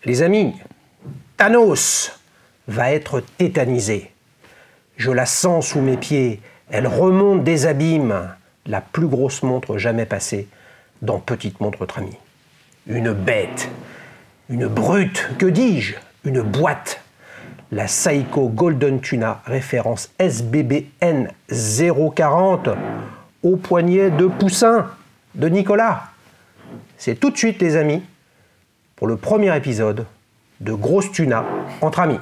Les amis, Thanos va être tétanisé. Je la sens sous mes pieds. Elle remonte des abîmes. La plus grosse montre jamais passée dans Petite Montre entre amis. Une bête, une brute, que dis-je? Une boîte. La Seiko Golden Tuna, référence SBBN 040, au poignet de poussin de Nicolas. C'est tout de suite, les amis, pour le premier épisode de Grosse Tuna entre amis.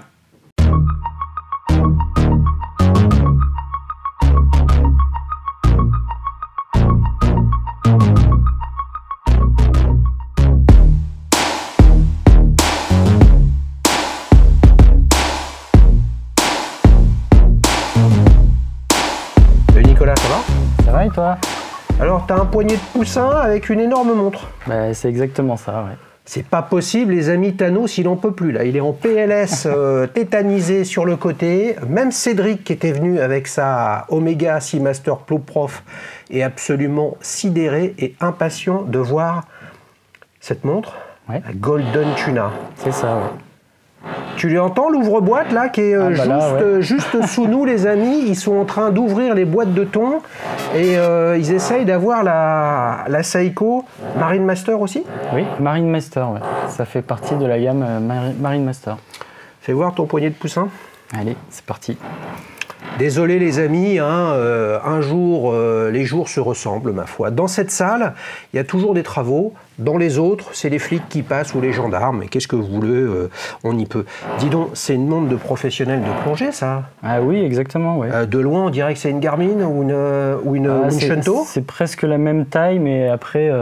Nicolas, ça va? Ça va et toi? Alors, t'as un poignet de poussin avec une énorme montre. Bah, c'est exactement ça, ouais. C'est pas possible, les amis. Thanos, il en peut plus, là. Il est en PLS, tétanisé sur le côté. Même Cédric, qui était venu avec sa Omega Seamaster Club Prof, est absolument sidéré et impatient de voir cette montre, Ouais. la Golden Tuna. C'est ça, ouais. Tu lui entends l'ouvre-boîte là qui est juste sous nous, les amis. Ils sont en train d'ouvrir les boîtes de thon et ils essayent d'avoir la Seiko Marine Master aussi. Oui, Marine Master, ouais. Ça fait partie de la gamme Marine Master. Fais voir ton poignet de poussin. Allez, c'est parti. Désolé les amis, hein, un jour, les jours se ressemblent, ma foi. Dans cette salle, il y a toujours des travaux. Dans les autres, c'est les flics qui passent ou les gendarmes. Et qu'est-ce que vous voulez, on y peut. Dis donc, c'est une montre de professionnels de plongée, ça? Ah oui, exactement, ouais. De loin, on dirait que c'est une Garmin ou une Shunto? C'est presque la même taille, mais après,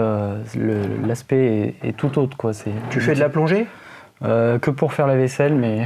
l'aspect est tout autre, quoi. Tu fais de la plongée? Que pour faire la vaisselle, mais...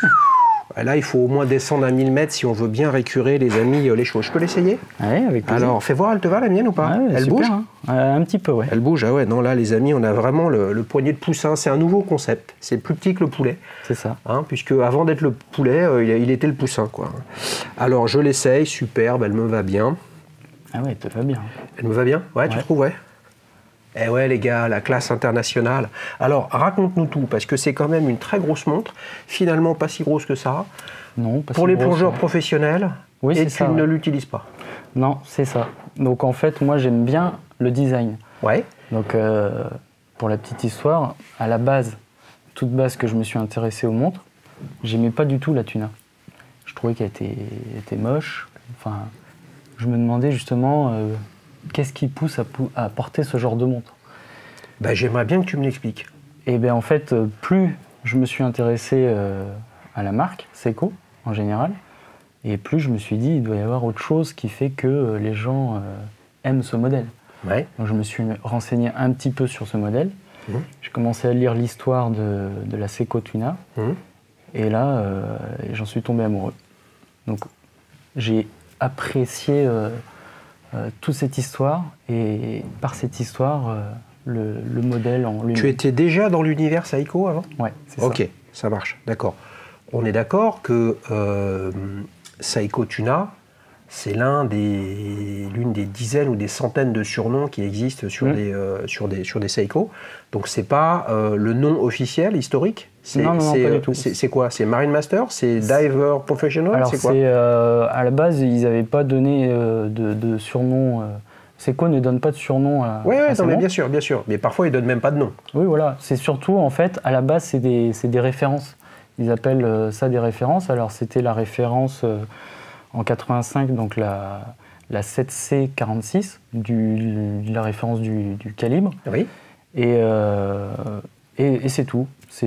Là, il faut au moins descendre à 1000 mètres si on veut bien récurer, les amis, les choses. Je peux l'essayer? Ouais, avec plaisir. Alors, fais voir, elle te va, la mienne, ou pas? Ouais, elle super, bouge, hein. Un petit peu, ouais. Elle bouge, ah ouais. Non, là, les amis, on a vraiment le poignet de poussin. C'est un nouveau concept. C'est plus petit que le poulet. C'est ça. Hein, puisque avant d'être le poulet, il était le poussin, quoi. Alors, je l'essaye, superbe, elle me va bien. Ah ouais, elle te va bien. Elle me va bien? Ouais, tu trouves, ouais? Eh ouais, les gars, la classe internationale. Alors, raconte-nous tout, parce que c'est quand même une très grosse montre. Finalement, pas si grosse que ça. Non, pas pour si les grosse, plongeurs ouais. professionnels, Oui, et c'est tu ça, ne ouais. l'utilises pas. Non, c'est ça. Donc en fait, moi j'aime bien le design. Ouais. Donc pour la petite histoire, à la base, toute base que je me suis intéressé aux montres, j'aimais pas du tout la Tuna. Je trouvais qu'elle était moche. Enfin, je me demandais justement qu'est-ce qui pousse à porter ce genre de montre. Bah, j'aimerais bien que tu me l'expliques. Et bien en fait, plus je me suis intéressé à la marque, Seiko en général, et plus je me suis dit, il doit y avoir autre chose qui fait que les gens aiment ce modèle. Ouais. Donc je me suis renseigné un petit peu sur ce modèle. J'ai commencé à lire l'histoire de la Seiko Tuna. Et là, j'en suis tombé amoureux. Donc j'ai apprécié toute cette histoire. Et par cette histoire, le modèle en lui-même. Tu étais déjà dans l'univers Seiko avant? Ouais, c'est ça. Ok, ça marche, d'accord. On est d'accord que Seiko Tuna, c'est l'une des dizaines ou des centaines de surnoms qui existent sur des Seiko. Donc c'est pas le nom officiel, historique? Non, pas du tout. C'est quoi? C'est Marine Master? C'est Diver Professional? Alors c'est quoi? À la base, ils n'avaient pas donné de surnom. Seiko ne donne pas de surnom à ces mais montres. bien sûr. Mais parfois, ils donnent même pas de nom. Oui, voilà. C'est surtout, en fait, à la base, c'est des références. Ils appellent ça des références. Alors, c'était la référence en 85, donc la 7C46, la référence du calibre. Oui. Et c'est tout.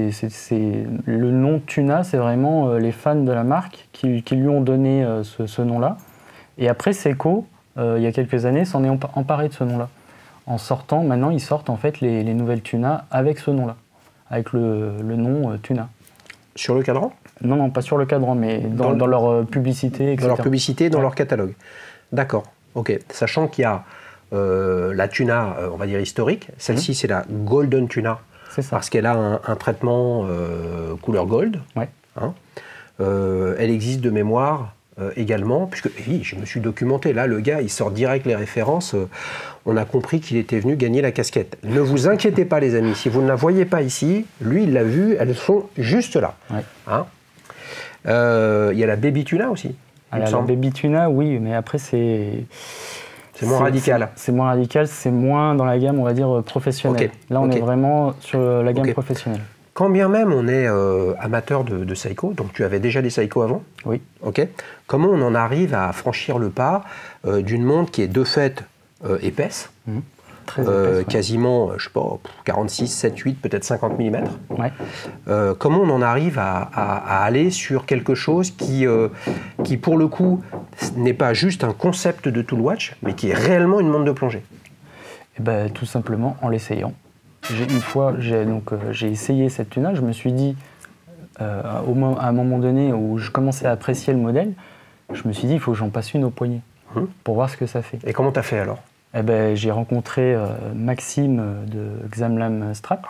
Le nom Tuna, c'est vraiment les fans de la marque qui lui ont donné ce nom-là. Et après, Seiko, il y a quelques années, s'en est emparé de ce nom-là. Maintenant, ils sortent en fait les nouvelles Tuna avec ce nom-là, avec le nom Tuna. Sur le cadran? Non, pas sur le cadran, mais dans leur publicité, etc. Dans leur publicité, dans leur catalogue. D'accord, ok. Sachant qu'il y a la Tuna, on va dire historique. Celle-ci, c'est la Golden Tuna. C'est ça. Parce qu'elle a un traitement couleur gold. Ouais. Hein. Elle existe de mémoire également, puisque oui, je me suis documenté. Là, le gars, il sort direct les références. On a compris qu'il était venu gagner la casquette. Ne vous inquiétez pas, les amis. Si vous ne la voyez pas ici, lui, il l'a vue. Elles sont juste là. Ouais. Hein, il y a la Baby Tuna aussi. Alors, la Baby Tuna, oui, mais après, c'est moins radical. C'est moins radical, c'est moins dans la gamme, on va dire, professionnelle. Okay. Là, on est vraiment sur la gamme professionnelle. Quand bien même on est amateur de Seiko, donc tu avais déjà des Seiko avant? Oui. Ok. Comment on en arrive à franchir le pas d'une montre qui est de fait épaisse, très épaisse, quasiment, je sais pas, 46, 7, 8, peut-être 50 mm. Ouais. Comment on en arrive à aller sur quelque chose qui, pour le coup, n'est pas juste un concept de Tool Watch, mais qui est réellement une montre de plongée? Eh ben, tout simplement en l'essayant. Une fois, j'ai essayé cette Tuna, je me suis dit, à un moment donné où je commençais à apprécier le modèle, je me suis dit, il faut que j'en passe une au poignet pour voir ce que ça fait. Et comment tu as fait alors? Eh ben, j'ai rencontré Maxime de Xamlam Strap.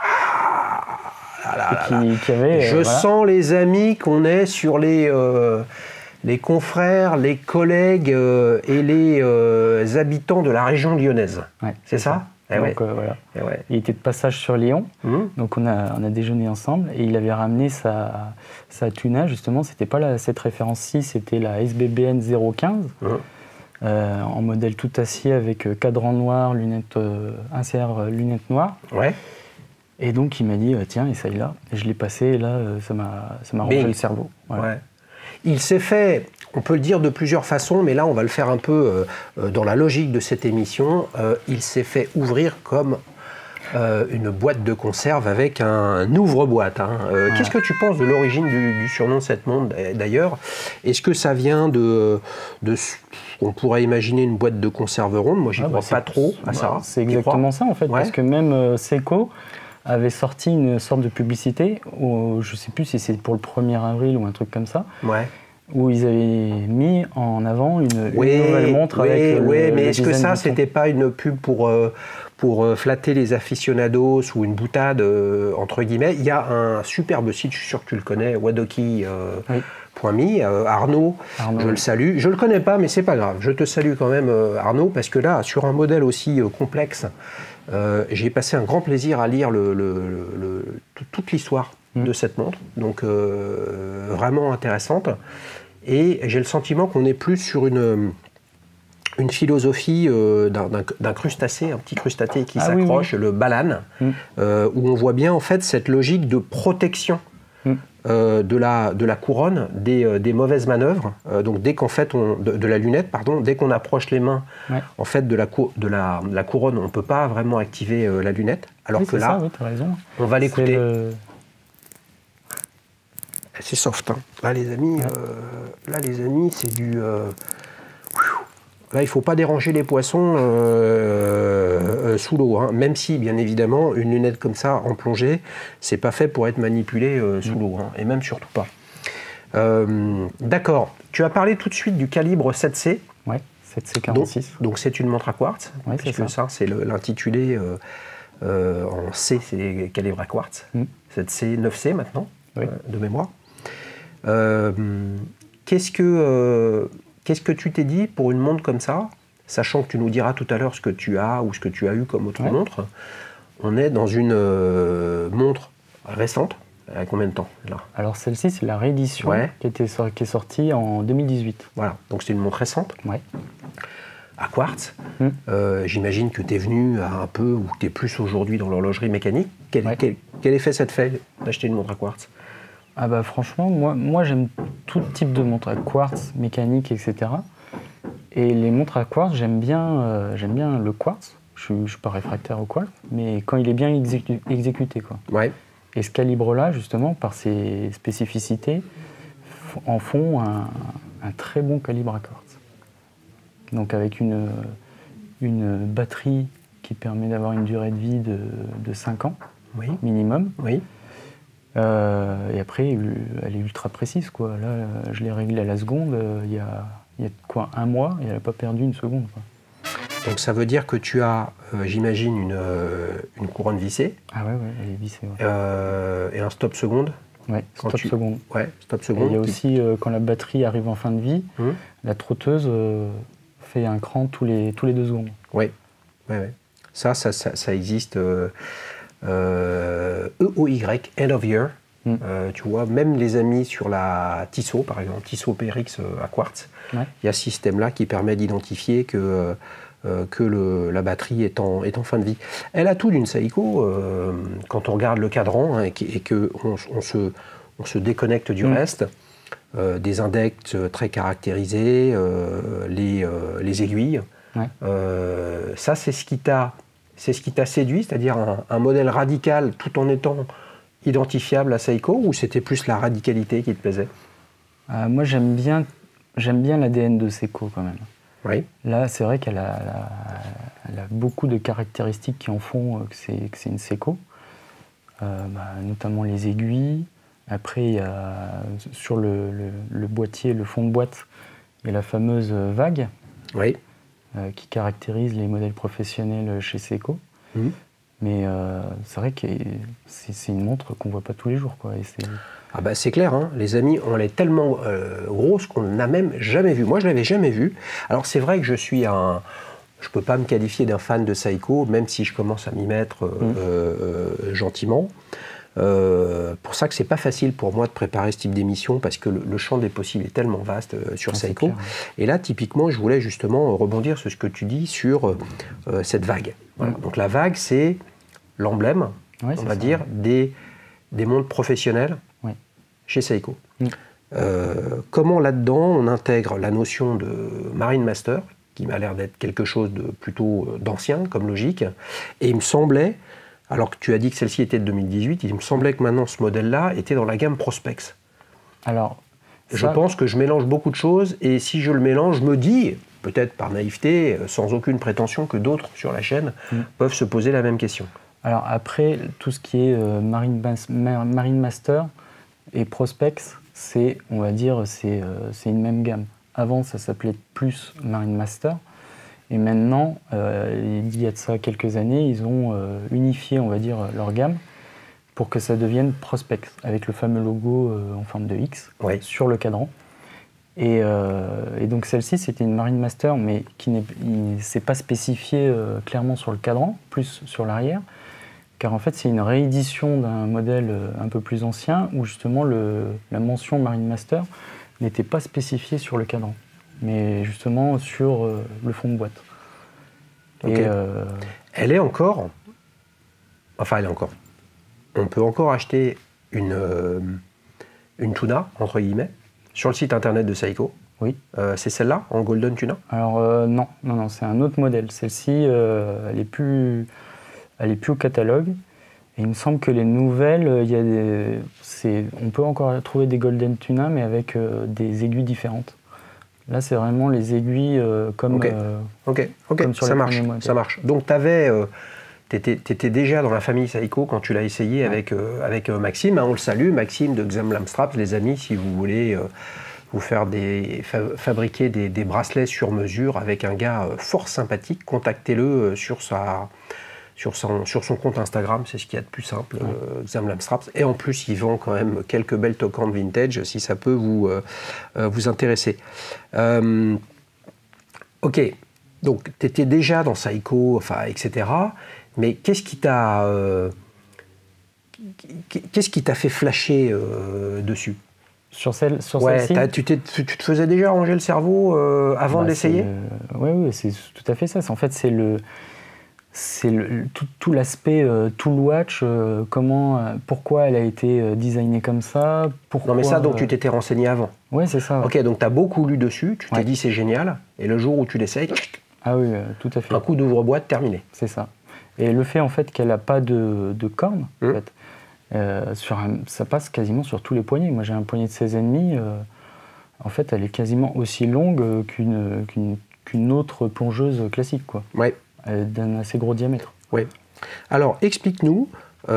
Qui avait, je sens, les amis, qu'on est sur les confrères, les collègues et les habitants de la région lyonnaise. Ouais, c'est ça? Donc, voilà. Il était de passage sur Lyon, donc on a déjeuné ensemble et il avait ramené sa Tuna, justement, c'était pas cette référence-ci, c'était la SBBN 015, en modèle tout acier avec cadran noir, lunettes, insert lunettes noires. Ouais. Et donc il m'a dit, tiens, essaye-la. Et je l'ai passé et là, ça m'a rongé le cerveau. Voilà. Ouais. Il s'est fait, on peut le dire de plusieurs façons, mais là on va le faire un peu dans la logique de cette émission, il s'est fait ouvrir comme une boîte de conserve avec un ouvre-boîte. Hein. Qu'est-ce que tu penses de l'origine du surnom de cette montre d'ailleurs? Est-ce que ça vient de on pourrait imaginer une boîte de conserve ronde? Moi j'y crois pas trop à ça. C'est exactement ça en fait, parce que même Seiko avait sorti une sorte de publicité, où, je ne sais plus si c'est pour le 1er avril ou un truc comme ça, où ils avaient mis en avant une nouvelle montre avec mais est-ce que ça, c'était pas une pub pour flatter les aficionados ou une boutade, entre guillemets? Il y a un superbe site, je suis sûr que tu le connais, wadoki.me, Arnaud, je le salue. Je le connais pas, mais c'est pas grave. Je te salue quand même, Arnaud, parce que là, sur un modèle aussi complexe, j'ai passé un grand plaisir à lire toute l'histoire de cette montre, donc vraiment intéressante. Et j'ai le sentiment qu'on est plus sur une philosophie d'un crustacé, un petit crustacé qui s'accroche, le balane, où on voit bien en fait cette logique de protection de la couronne des mauvaises manœuvres. Donc dès qu'en fait de la lunette, pardon, dès qu'on approche les mains en fait de la couronne, on ne peut pas vraiment activer la lunette. Alors que là, t'as raison. On va l'écouter. C'est soft. Hein. Là les amis, c'est du. Là, il ne faut pas déranger les poissons sous l'eau, hein. Même si, bien évidemment, une lunette comme ça, en plongée, c'est pas fait pour être manipulée sous l'eau, hein, et même surtout pas. D'accord. Tu as parlé tout de suite du calibre 7C. Oui, 7C46. Donc c'est une montre à quartz, puisque ça, c'est l'intitulé en C, c'est les calibres à quartz. 7C, 9C maintenant, de mémoire. Qu'est-ce que tu t'es dit pour une montre comme ça, sachant que tu nous diras tout à l'heure ce que tu as ou ce que tu as eu comme autre montre? On est dans une montre récente. Elle a combien de temps là? Alors celle-ci, c'est la réédition qui est sortie en 2018. Voilà, donc c'est une montre récente. Ouais. À quartz. J'imagine que tu es venu un peu, ou que tu es plus aujourd'hui dans l'horlogerie mécanique. Quel effet ça te fait d'acheter une montre à quartz? Ah bah franchement, moi j'aime tout type de montre à quartz, mécanique, etc. Et les montres à quartz, j'aime bien le quartz. Je suis pas réfractaire au quartz, mais quand il est bien exécuté, quoi. Ouais. Et ce calibre-là, justement, par ses spécificités, en font un très bon calibre à quartz. Donc avec une batterie qui permet d'avoir une durée de vie de 5 ans, minimum. Oui. Et après, elle est ultra précise, quoi. Là, je l'ai réglée à la seconde, il y a quoi, 1 mois, et elle n'a pas perdu une seconde, quoi. Donc ça veut dire que tu as, j'imagine, une couronne vissée. Ah ouais, elle est vissée. Et un stop seconde. Ouais, stop seconde. Ouais, stop Et seconde. il y a aussi, quand la batterie arrive en fin de vie, la trotteuse fait un cran tous les 2 secondes. Oui, ouais, ouais. Ça existe. EOY, End of Year. Tu vois, même les amis sur la Tissot, par exemple, Tissot PRX à quartz, il y a ce système-là qui permet d'identifier que la batterie est en fin de vie. Elle a tout d'une Seiko, quand on regarde le cadran et qu'on se déconnecte du reste, des index très caractérisés, les aiguilles. Ça, c'est ce qui t'a séduit, c'est-à-dire un modèle radical tout en étant identifiable à Seiko, ou c'était plus la radicalité qui te plaisait? Moi, j'aime bien l'ADN de Seiko quand même. Oui. Là, c'est vrai qu'elle a beaucoup de caractéristiques qui en font que c'est une Seiko, notamment les aiguilles. Après, il y a, sur le boîtier, le fond de boîte, il y a la fameuse vague qui caractérise les modèles professionnels chez Seiko. Mais c'est vrai que c'est une montre qu'on ne voit pas tous les jours, quoi. Et c'est clair, hein. Les amis, on est tellement grosse qu'on n'a même jamais vu. Moi, je ne l'avais jamais vu. Alors, c'est vrai que je ne peux pas me qualifier d'un fan de Seiko, même si je commence à m'y mettre gentiment. Pour ça que c'est pas facile pour moi de préparer ce type d'émission, parce que le champ des possibles est tellement vaste sur Seiko. Et là, typiquement, je voulais justement rebondir sur ce que tu dis sur cette vague. Voilà. Donc la vague, c'est l'emblème, on va dire, des montres professionnelles chez Seiko. Comment là-dedans on intègre la notion de Marine Master, qui m'a l'air d'être quelque chose de plutôt d'ancien comme logique, et il me semblait, alors que tu as dit que celle-ci était de 2018, il me semblait que maintenant ce modèle-là était dans la gamme Prospex. Alors, je pense que je mélange beaucoup de choses, et si je le mélange, je me dis, peut-être par naïveté, sans aucune prétention, que d'autres sur la chaîne peuvent se poser la même question. Alors après, tout ce qui est Marine Master et Prospex, c'est, on va dire, c'est une même gamme. Avant, ça s'appelait plus Marine Master. Et maintenant, il y a de ça quelques années, ils ont unifié, on va dire, leur gamme pour que ça devienne Prospex, avec le fameux logo en forme de X sur le cadran. Et donc celle-ci, c'était une Marine Master, mais qui ne s'est pas spécifiée clairement sur le cadran, plus sur l'arrière, car en fait, c'est une réédition d'un modèle un peu plus ancien, où justement la mention Marine Master n'était pas spécifiée sur le cadran, mais justement sur le fond de boîte. Okay. Elle est encore... Enfin, elle est encore... On peut encore acheter une Tuna, entre guillemets, sur le site internet de Seiko. Oui. C'est celle-là, en Golden Tuna? Alors non, c'est un autre modèle. Celle-ci, elle est plus au catalogue. Et il me semble que les nouvelles, on peut encore trouver des Golden Tuna, mais avec des aiguilles différentes. Là, c'est vraiment les aiguilles comme sur ça marche, ça marche. Donc, t'étais déjà dans la famille Seiko quand tu l'as essayé avec Maxime. On le salue, Maxime de Xamlam Straps. Les amis, si vous voulez vous faire fabriquer des bracelets sur mesure avec un gars fort sympathique, contactez-le sur son compte Instagram, c'est ce qu'il y a de plus simple, Xamlam Straps. Et en plus, il vend quand même quelques belles tocantes vintage, si ça peut vous intéresser. Ok, donc tu étais déjà dans Seiko, etc. Mais qu'est-ce qui t'a fait flasher dessus? Sur celle-ci, tu te faisais déjà ranger le cerveau avant de l'essayer? Oui, c'est tout à fait ça. En fait, c'est tout l'aspect tool watch, pourquoi elle a été designée comme ça. Non, mais ça, donc tu t'étais renseigné avant? Oui, c'est ça. Ok, donc tu as beaucoup lu dessus, tu t'es dit c'est génial, et le jour où tu l'essayes, ah oui, tout à fait. Un coup d'ouvre-boîte terminé. C'est ça. Et le fait en fait qu'elle n'a pas de corne, en fait, ça passe quasiment sur tous les poignets. Moi j'ai un poignet de 16,5, en fait elle est quasiment aussi longue qu'une autre plongeuse classique, quoi. Ouais. D'un assez gros diamètre. Oui. Alors, explique-nous, à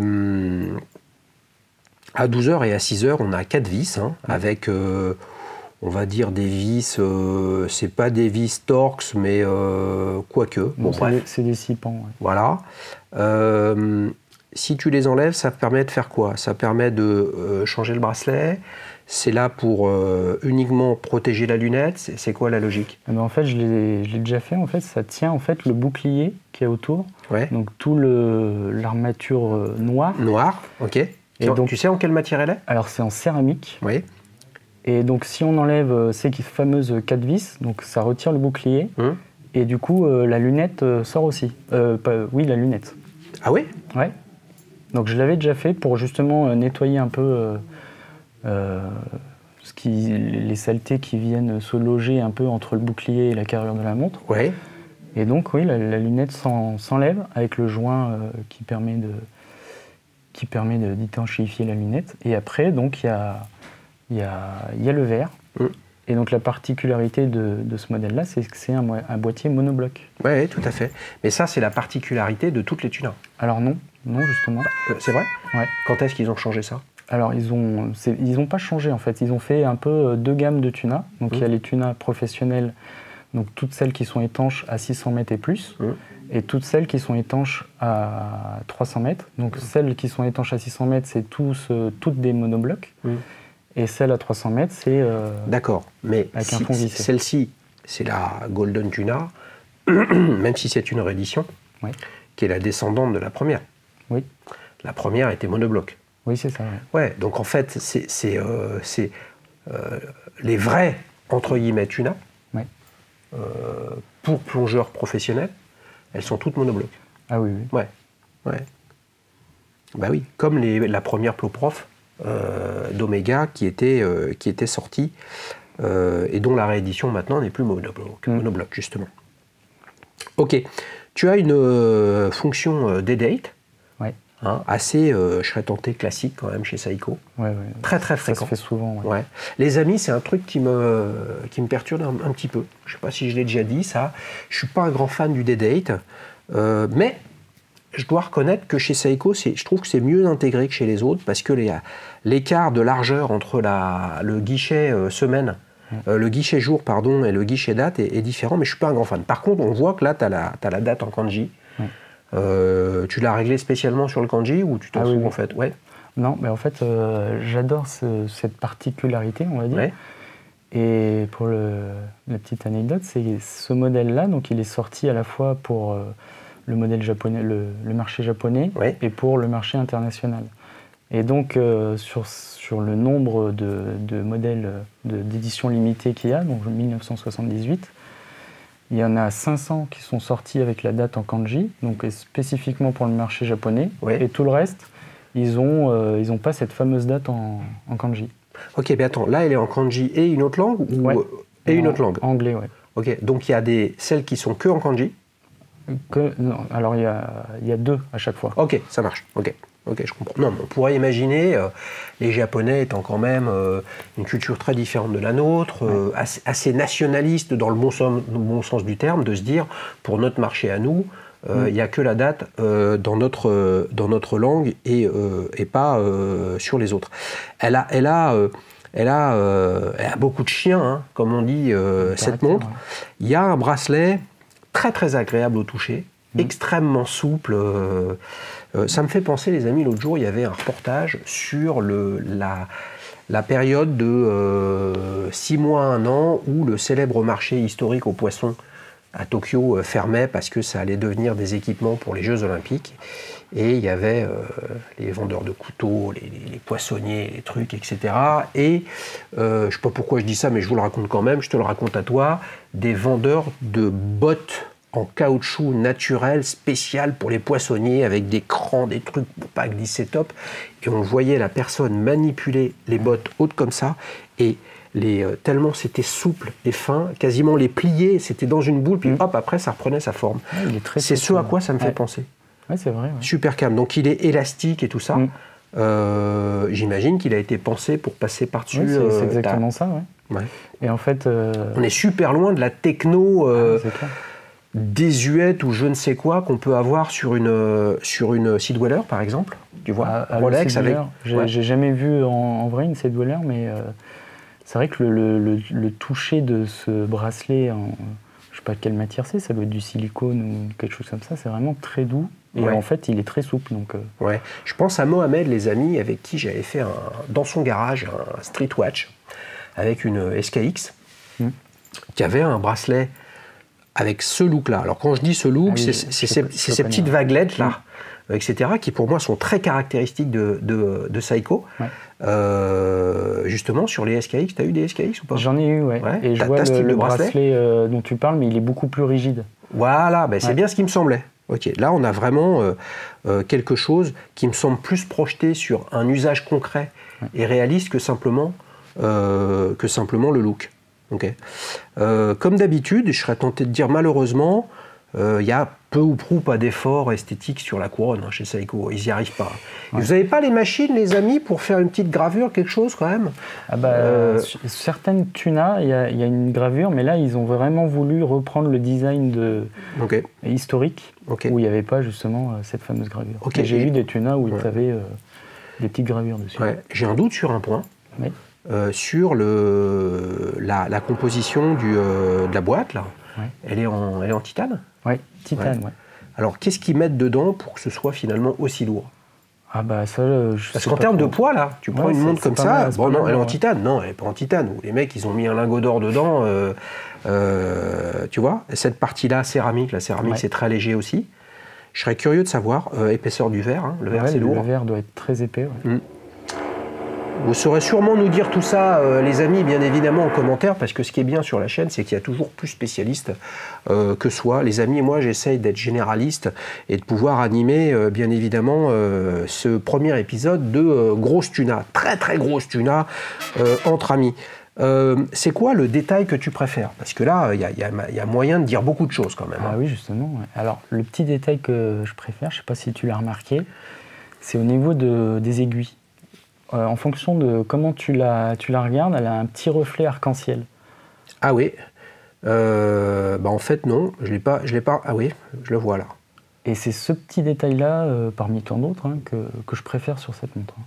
12h et à 6h, on a 4 vis, avec, on va dire, des vis, c'est pas des vis Torx, mais quoique. Bon, c'est des 6 pans. Ouais. Voilà. si tu les enlèves, ça permet de faire quoi? Ça permet de changer le bracelet. C'est là pour uniquement protéger la lunette. C'est quoi la logique? Eh ben, en fait, je l'ai déjà fait. En fait, ça tient en fait le bouclier qui est autour. Ouais. Donc tout l'armature noire. Noir, ok. Et donc, tu sais en quelle matière elle est? Alors c'est en céramique. Oui. Et donc si on enlève ces fameuses 4 vis, donc ça retire le bouclier. Et du coup, la lunette sort aussi. Oui, la lunette. Ah oui? Ouais. Donc je l'avais déjà fait pour justement nettoyer un peu les saletés qui viennent se loger un peu entre le bouclier et la carrure de la montre. Ouais. Et donc oui, la lunette s'enlève avec le joint qui permet d'étanchéifier la lunette. Et après, donc il y a le verre. Et donc la particularité de ce modèle-là, c'est que c'est un boîtier monobloc. Oui, tout à fait. Mais ça, c'est la particularité de toutes les tunas. Alors non justement. C'est vrai? Ouais. Quand est-ce qu'ils ont changé ça? Alors ils ont pas changé en fait. Ils ont fait un peu 2 gammes de tunas. Donc il y a les tunas professionnelles, donc toutes celles qui sont étanches à 600 mètres et plus, et toutes celles qui sont étanches à 300 mètres. Donc celles qui sont étanches à 600 mètres, c'est toutes des monoblocs. Et celle à 300 mètres, c'est d'accord, mais avec un fond vissé. Celle-ci, c'est la Golden Tuna, même si c'est une réédition, qui est la descendante de la première. Oui. La première était monobloc. Oui, c'est ça. Ouais, donc en fait, c'est les vrais, entre guillemets, tuna, pour plongeurs professionnels, elles sont toutes monobloc. Ah oui. Ouais. Bah oui, comme la première Ploprof d'Omega qui était sortie et dont la réédition maintenant n'est plus monobloc justement. Ok, tu as une fonction D-Date, assez, je serais tenté, classique quand même chez Seiko. Très très fréquent. Ça se fait souvent. Les amis, c'est un truc qui me perturbe un petit peu. Je ne sais pas si je l'ai déjà dit, ça. Je ne suis pas un grand fan du D-Date, mais je dois reconnaître que chez Seiko, je trouve que c'est mieux intégré que chez les autres parce que l'écart de largeur entre le guichet semaine, le guichet jour pardon, et le guichet date est différent, mais je ne suis pas un grand fan. Par contre, on voit que là, tu as la date en kanji. Tu l'as réglé spécialement sur le kanji ou tu t'en fous en fait? Non, mais en fait, j'adore cette particularité, on va dire. Et pour la petite anecdote, c'est ce modèle-là, donc il est sorti à la fois pour le modèle japonais, le marché japonais, et pour le marché international. Et donc sur le nombre de modèles d'édition limitée qu'il y a, donc 1978, il y en a 500 qui sont sortis avec la date en kanji, donc spécifiquement pour le marché japonais, et tout le reste, ils ont pas cette fameuse date en kanji. Ok, mais attends, là elle est en kanji et une autre langue et une autre langue? Anglais, Ok, donc il y a celles qui sont que en kanji? Non, alors il y a 2 à chaque fois. Ok, ça marche. Ok, je comprends. Non, mais on pourrait imaginer, les Japonais étant quand même une culture très différente de la nôtre, assez nationaliste dans le bon sens du terme, de se dire, pour notre marché à nous, il n'y a que la date dans notre langue et pas sur les autres. Elle a beaucoup de chiens, comme on dit, cette montre. Il y a un bracelet très très agréable au toucher, extrêmement souple. Ça me fait penser, les amis, l'autre jour, il y avait un reportage sur la période de 6 mois à 1 an où le célèbre marché historique aux poissons à Tokyo fermait parce que ça allait devenir des équipements pour les Jeux Olympiques. Et il y avait les vendeurs de couteaux, les poissonniers, les trucs, etc. Et je ne sais pas pourquoi je dis ça, mais je vous le raconte quand même, je te le raconte à toi, des vendeurs de bottes en caoutchouc naturel, spécial pour les poissonniers, avec des crans, des trucs pour pas glisser top. Et on voyait la personne manipuler les bottes hautes comme ça, et tellement c'était souple et fin, quasiment les plier, c'était dans une boule, puis hop, après ça reprenait sa forme. C'est ce à quoi ça me fait penser. Oui, c'est vrai. Super calme. Donc il est élastique et tout ça. J'imagine qu'il a été pensé pour passer par-dessus. C'est exactement ça, Et en fait... On est super loin de la techno désuète ou je ne sais quoi qu'on peut avoir sur une Sea Dweller, par exemple. Tu vois, Rolex avec... J'ai jamais vu en vrai une Sea Dweller, mais c'est vrai que le toucher de ce bracelet, je pas quelle matière c'est, ça doit être du silicone ou quelque chose comme ça, c'est vraiment très doux. Et Ouais. en fait, il est très souple. Donc, Ouais. Je pense à Mohamed, les amis, avec qui j'avais fait dans son garage un Street Watch avec une SKX qui avait un bracelet avec ce look-là. Alors quand je dis ce look, Ah oui, c'est je ces connais, petites ouais. vaguelettes-là, etc., qui pour moi sont très caractéristiques de Seiko. Ouais. Justement, sur les SKX, tu as eu des SKX ou pas? J'en ai eu, ouais. Ouais. Et je T'as vois ce type le de bracelet bracelet dont tu parles, mais il est beaucoup plus rigide. Voilà, ben c'est Ouais. bien ce qui me semblait. Ok, là on a vraiment quelque chose qui me semble plus projeté sur un usage concret et réaliste que simplement le look. Okay. Comme d'habitude, je serais tenté de dire malheureusement, il y a peu ou prou pas d'effort esthétique sur la couronne chez Seiko, ils n'y arrivent pas. Ouais. Vous n'avez pas les machines, les amis, pour faire une petite gravure, quelque chose quand même? Ah bah, certaines tunas, il y a une gravure, mais là, ils ont vraiment voulu reprendre le design historique, où il n'y avait pas justement cette fameuse gravure. Okay. J'ai eu des tunas où ils avaient des petites gravures dessus. Ouais. J'ai un doute sur un point. Oui. Sur la composition de la boîte, là. Ouais. Elle est en titane? Oui, titane, ouais. Alors, qu'est-ce qu'ils mettent dedans pour que ce soit finalement aussi lourd? Ah bah ça, Parce qu'en termes de poids, là, tu prends une montre comme ça, bon non, elle est en titane. Non, elle n'est pas en titane. Les mecs, ils ont mis un lingot d'or dedans, tu vois. Cette partie-là, céramique, la céramique, c'est très léger aussi. Je serais curieux de savoir, épaisseur du verre, hein. Le verre, c'est lourd. Le verre doit être très épais, ouais. Vous saurez sûrement nous dire tout ça, les amis, bien évidemment, en commentaire, parce que ce qui est bien sur la chaîne, c'est qu'il y a toujours plus spécialistes que soi. Les amis, moi, j'essaye d'être généraliste et de pouvoir animer, bien évidemment, ce premier épisode de grosse tuna, très très grosse tuna, entre amis. C'est quoi le détail que tu préfères? Parce que là, il y a moyen de dire beaucoup de choses quand même. Ah oui, justement. Ouais. Alors, le petit détail que je préfère, je ne sais pas si tu l'as remarqué, c'est au niveau des aiguilles. En fonction de comment tu la regardes, elle a un petit reflet arc-en-ciel. Ah oui. En fait, non, je l'ai pas. Ah oui, je le vois là. Et c'est ce petit détail-là, parmi tant d'autres, que je préfère sur cette montre.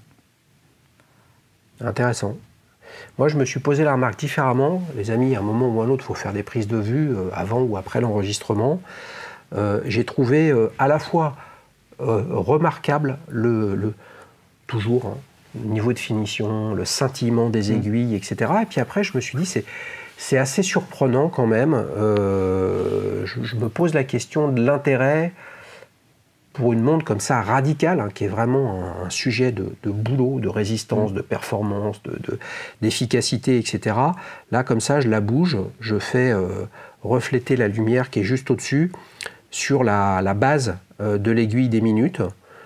Intéressant. Moi, je me suis posé la remarque différemment. Les amis, à un moment ou à un autre, il faut faire des prises de vue avant ou après l'enregistrement. J'ai trouvé à la fois remarquable toujours, hein, le niveau de finition, le scintillement des aiguilles, etc. Et puis après, je me suis dit, c'est assez surprenant quand même. Je me pose la question de l'intérêt pour une montre comme ça, radicale, hein, qui est vraiment un sujet de boulot, de résistance, de performance, d'efficacité, etc. Là, comme ça, je la bouge, je fais refléter la lumière qui est juste au-dessus sur la base de l'aiguille des minutes.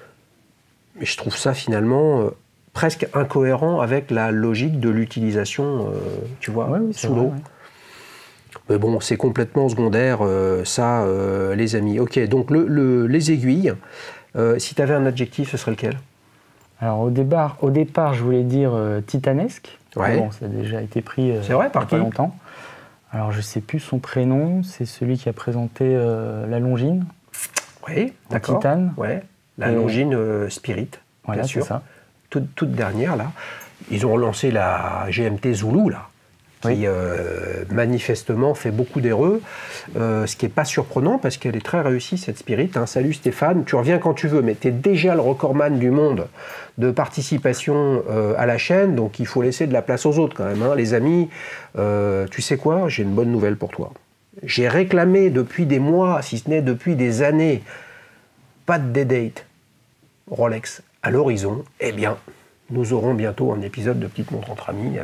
Et je trouve ça finalement presque incohérent avec la logique de l'utilisation, tu vois, sous l'eau. Mais bon, c'est complètement secondaire, ça, les amis. Ok, donc les aiguilles, si tu avais un adjectif, ce serait lequel? Alors au départ, je voulais dire titanesque. Ouais. Bon, ça a déjà été pris c'est vrai, par il y a pas longtemps. Alors je ne sais plus son prénom, c'est celui qui a présenté la Longines. Oui, d'accord. Titane. Ouais, la Longines Spirit, voilà, bien sûr. Ça. Toute dernière, là. Ils ont relancé la GMT Zulu, là, qui manifestement fait beaucoup d'heureux, ce qui n'est pas surprenant parce qu'elle est très réussie, cette Spirit. Hein. Salut Stéphane, tu reviens quand tu veux, mais tu es déjà le recordman du monde de participation à la chaîne, donc il faut laisser de la place aux autres quand même. Hein. Les amis, tu sais quoi, j'ai une bonne nouvelle pour toi. J'ai réclamé depuis des mois, si ce n'est depuis des années, pas de day-date Rolex à l'horizon. Eh bien, nous aurons bientôt un épisode de Petite Montre entre amis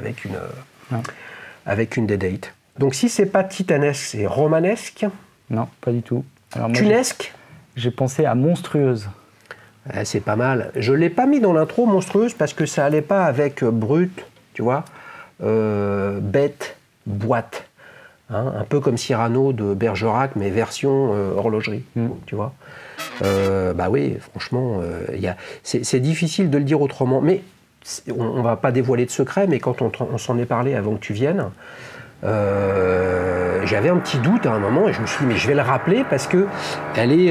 avec une day-date. Donc si c'est pas titanesque, c'est romanesque? Non, pas du tout. Alors, moi, tunesque? J'ai pensé à monstrueuse. C'est pas mal. Je l'ai pas mis dans l'intro monstrueuse parce que ça allait pas avec brut, tu vois, bête, boîte. Hein, un peu comme Cyrano de Bergerac, mais version horlogerie, tu vois. Bah oui, franchement, c'est difficile de le dire autrement. Mais on va pas dévoiler de secret, mais quand on s'en est parlé avant que tu viennes, j'avais un petit doute à un moment et je me suis dit, mais je vais le rappeler parce que elle est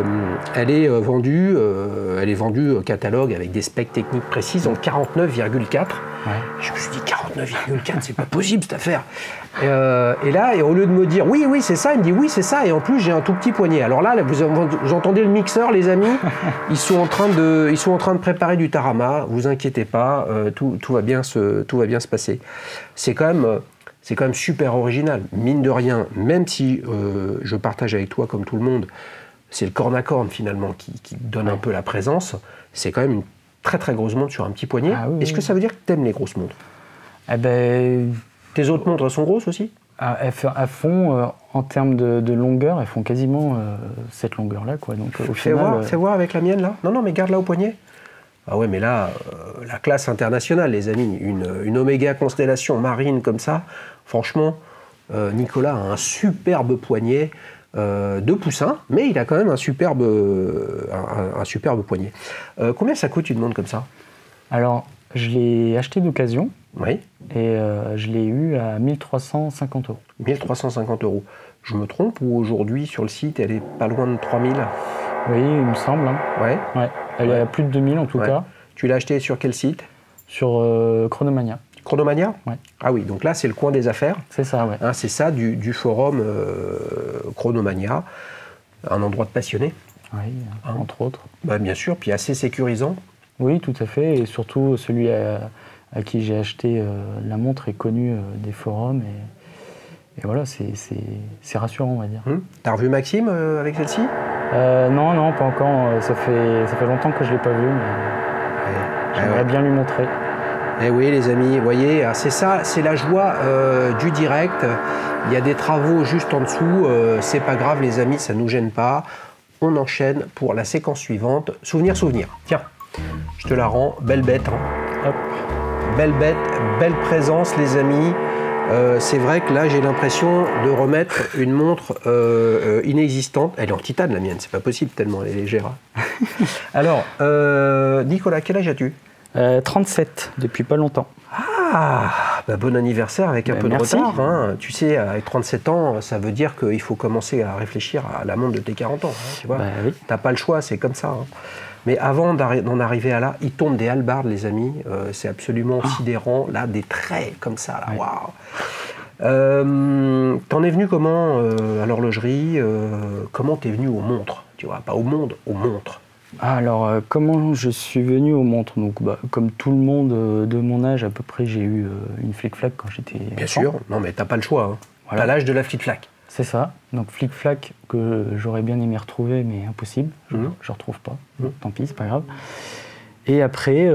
vendue catalogue avec des specs techniques précises en 49,4. Ouais. Je me suis dit 49,4, 9,4, c'est pas possible cette affaire. Et là, au lieu de me dire oui, c'est ça, il me dit oui, c'est ça, et en plus j'ai un tout petit poignet. Alors là, vous entendez le mixeur, les amis, ils sont en train de préparer du tarama. Vous inquiétez pas, tout va bien se passer. C'est quand même super original, mine de rien. Même si je partage avec toi, comme tout le monde, c'est le corne à corne finalement qui donne un peu la présence. C'est quand même une très très grosse montre sur un petit poignet. Ah, oui, Est-ce que ça veut dire que tu aimes les grosses montres? Eh ben, Tes autres montres sont grosses aussi? elles font, en termes de longueur, elles font quasiment cette longueur-là, quoi. Donc, au final, Fais voir avec la mienne là. Non, mais garde-la au poignet. Ah ouais, mais là, la classe internationale, les amis, une Omega Constellation marine comme ça, franchement, Nicolas a un superbe poignet de poussin, mais il a quand même un superbe poignet. Combien ça coûte une montre comme ça? Alors, je l'ai acheté d'occasion. Oui. Et je l'ai eu à 1350 €. 1350 €. Je me trompe ou aujourd'hui sur le site elle est pas loin de 3000? Oui, il me semble. Hein. Ouais. Ouais. Elle est à plus de 2000 en tout cas. Tu l'as acheté sur quel site? Sur Chronomania. Chronomania? Ouais. Ah oui, donc là c'est le coin des affaires. C'est ça, ouais. Hein, c'est ça du forum Chronomania, un endroit de passionnés. Oui, entre autres. Bah, bien sûr, puis assez sécurisant. Oui, tout à fait. Et surtout, celui à qui j'ai acheté la montre est connu des forums. Et voilà, c'est rassurant, on va dire. T'as revu Maxime avec celle-ci? Non, pas encore. Ça fait longtemps que je ne l'ai pas vu, mais j'aimerais bien lui montrer. Eh oui, les amis, vous voyez, c'est ça, c'est la joie du direct. Il y a des travaux juste en dessous. C'est pas grave, les amis, ça nous gêne pas. On enchaîne pour la séquence suivante. Souvenir. Tiens, je te la rends. Belle bête. Hein. Hop. Belle bête, belle présence, les amis. C'est vrai que là, j'ai l'impression de remettre une montre inexistante. Elle est en titane, la mienne. C'est pas possible tellement elle est légère. Alors, Nicolas, quel âge as-tu? 37, depuis pas longtemps. Ah, bah bon anniversaire avec un peu merci. de retard. Hein. Tu sais, avec 37 ans, ça veut dire qu'il faut commencer à réfléchir à la montre de tes 40 ans. Hein, tu vois, oui. T'as pas le choix, c'est comme ça. Hein. Mais avant d'en arriver à là, il tombe des hallebardes, les amis. C'est absolument sidérant. Là, des traits comme ça. Là. Waouh. T'en es venu comment à l'horlogerie? Comment t'es venu aux montres? Tu vois, pas au monde, aux montres. Alors, comment je suis venu aux montres? Donc, comme tout le monde de mon âge, à peu près, j'ai eu une flic-flac quand j'étais Bien enfant. sûr, non mais t'as pas le choix. Hein. Voilà. T'as l'âge de la flic-flac. C'est ça. Donc, flic-flac que j'aurais bien aimé retrouver, mais impossible. Je ne retrouve pas. Tant pis, c'est pas grave. Et après,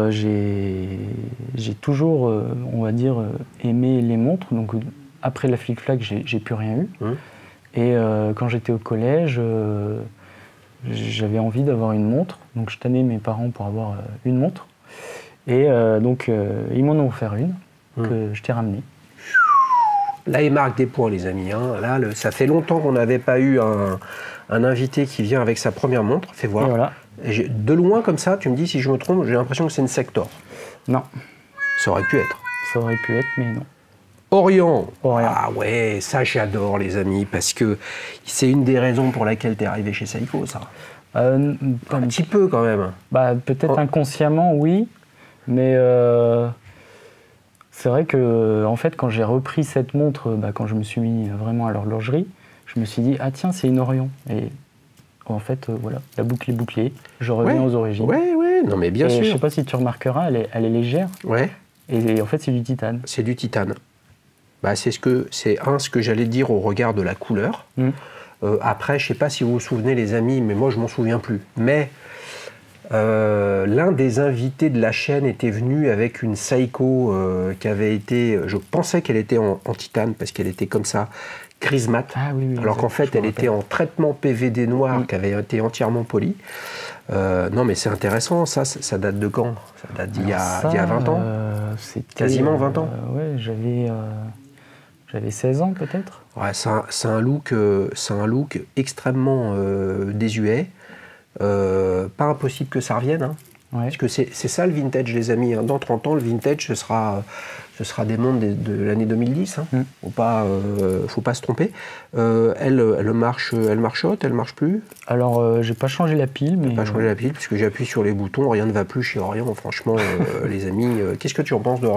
j'ai toujours, on va dire, aimé les montres. Donc, après la flic-flac, j'ai plus rien eu. Et quand j'étais au collège... j'avais envie d'avoir une montre, donc je tannais mes parents pour avoir une montre. Et donc, ils m'en ont offert une, que je t'ai ramenée. Là, il marque des points, les amis. Hein. Là, ça fait longtemps qu'on n'avait pas eu un invité qui vient avec sa première montre. Fais voir. Et voilà. Et de loin, comme ça, tu me dis si je me trompe, j'ai l'impression que c'est une Sector. Non. Ça aurait pu être. Ça aurait pu être, mais non. Orient. Orient. Ah ouais, ça j'adore, les amis, parce que c'est une des raisons pour laquelle tu es arrivé chez Seiko, ça. Un petit peu, quand même. Peut-être inconsciemment, oui. Mais c'est vrai que, en fait, quand j'ai repris cette montre, quand je me suis mis vraiment à l'horlogerie, je me suis dit, ah tiens, c'est une Orion. Et en fait, voilà, la boucle est bouclée. Je reviens aux origines. Ouais, non mais bien sûr. Je sais pas si tu remarqueras, elle est légère. Ouais. Et en fait, c'est du titane. C'est du titane. C'est ce que j'allais dire au regard de la couleur. Après, je sais pas si vous vous souvenez, les amis, mais moi, je m'en souviens plus. Mais l'un des invités de la chaîne était venu avec une Seiko qui avait été... Je pensais qu'elle était en titane, parce qu'elle était comme ça, grise mat. Ah, oui, alors qu'en fait, elle était en traitement PVD noir qui avait été entièrement poli. Non, mais c'est intéressant, ça date de quand? Ça date d'il y a 20 ans Quasiment 20 ans Ouais, j'avais 16 ans peut-être. Ouais, c'est un look extrêmement désuet. Pas impossible que ça revienne. Hein. Ouais. Parce que c'est ça le vintage, les amis. Hein. Dans 30 ans, le vintage, ce sera des montres de l'année 2010. Hein. Faut pas se tromper. Elle marchote, elle marche plus. Alors, j'ai pas changé la pile. Mais pas changé la pile, puisque j'appuie sur les boutons, rien ne va plus chez Orient. Franchement, les amis, qu'est-ce que tu en penses d'Orient?